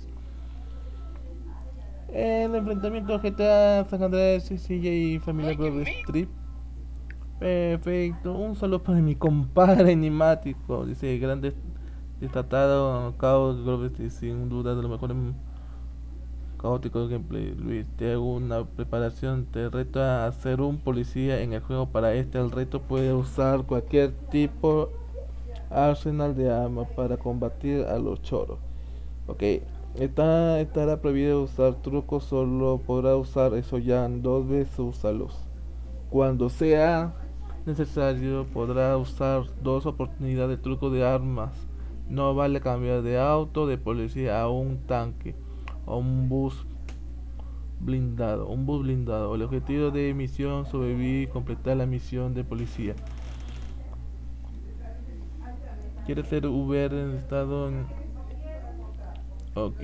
El enfrentamiento GTA San Andrés, CJ y familia Grove Street. Perfecto. Un saludo para mi compadre enigmático. Dice grande destratado Cabo Grove Street, sin duda de lo mejor caótico gameplay. Luis, te hago una preparación, te reto a ser un policía en el juego. Para el reto puedes usar cualquier tipo arsenal de armas para combatir a los choros. Ok, estará prohibido usar trucos, solo podrá usar eso ya 2 veces, úsalos. Cuando sea necesario podrá usar 2 oportunidades de truco de armas. No vale cambiar de auto de policía a un tanque o un bus blindado. El objetivo de misión: sobrevivir y completar la misión de policía. ¿Quiere ser Uber en estado en... Ok.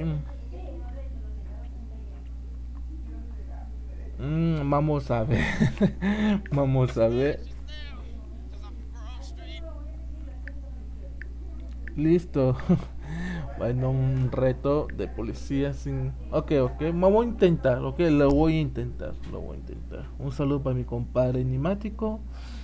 Vamos a ver. Vamos a ver. Listo. Bueno, un reto de policía sin... Ok, vamos a intentar. Ok, lo voy a intentar. Un saludo para mi compadre enigmático.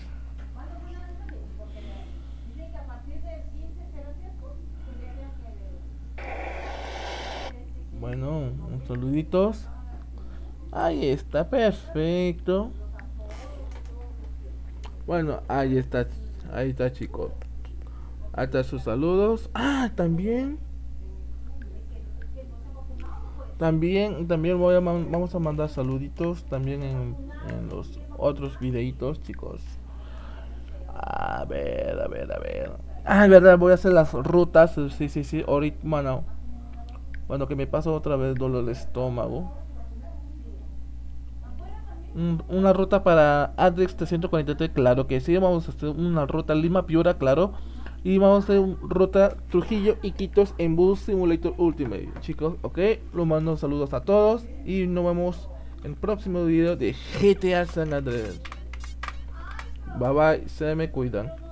Bueno, un saluditos. Ahí está, perfecto. Bueno, ahí está, chicos. Ahí están sus saludos. También vamos a mandar saluditos también en los otros videitos, chicos. A ver. Es verdad, voy a hacer las rutas. Sí. Ahorita, bueno, que me pasó otra vez dolor de estómago. Una ruta para Adrix 343, claro que sí. Vamos a hacer una ruta Lima-Piura, claro. Y vamos a hacer una ruta Trujillo y Quitos en Bus Simulator Ultimate, chicos. Ok, los mando saludos a todos. Y nos vemos en el próximo video de GTA San Andreas. Bye bye, se me cuidan.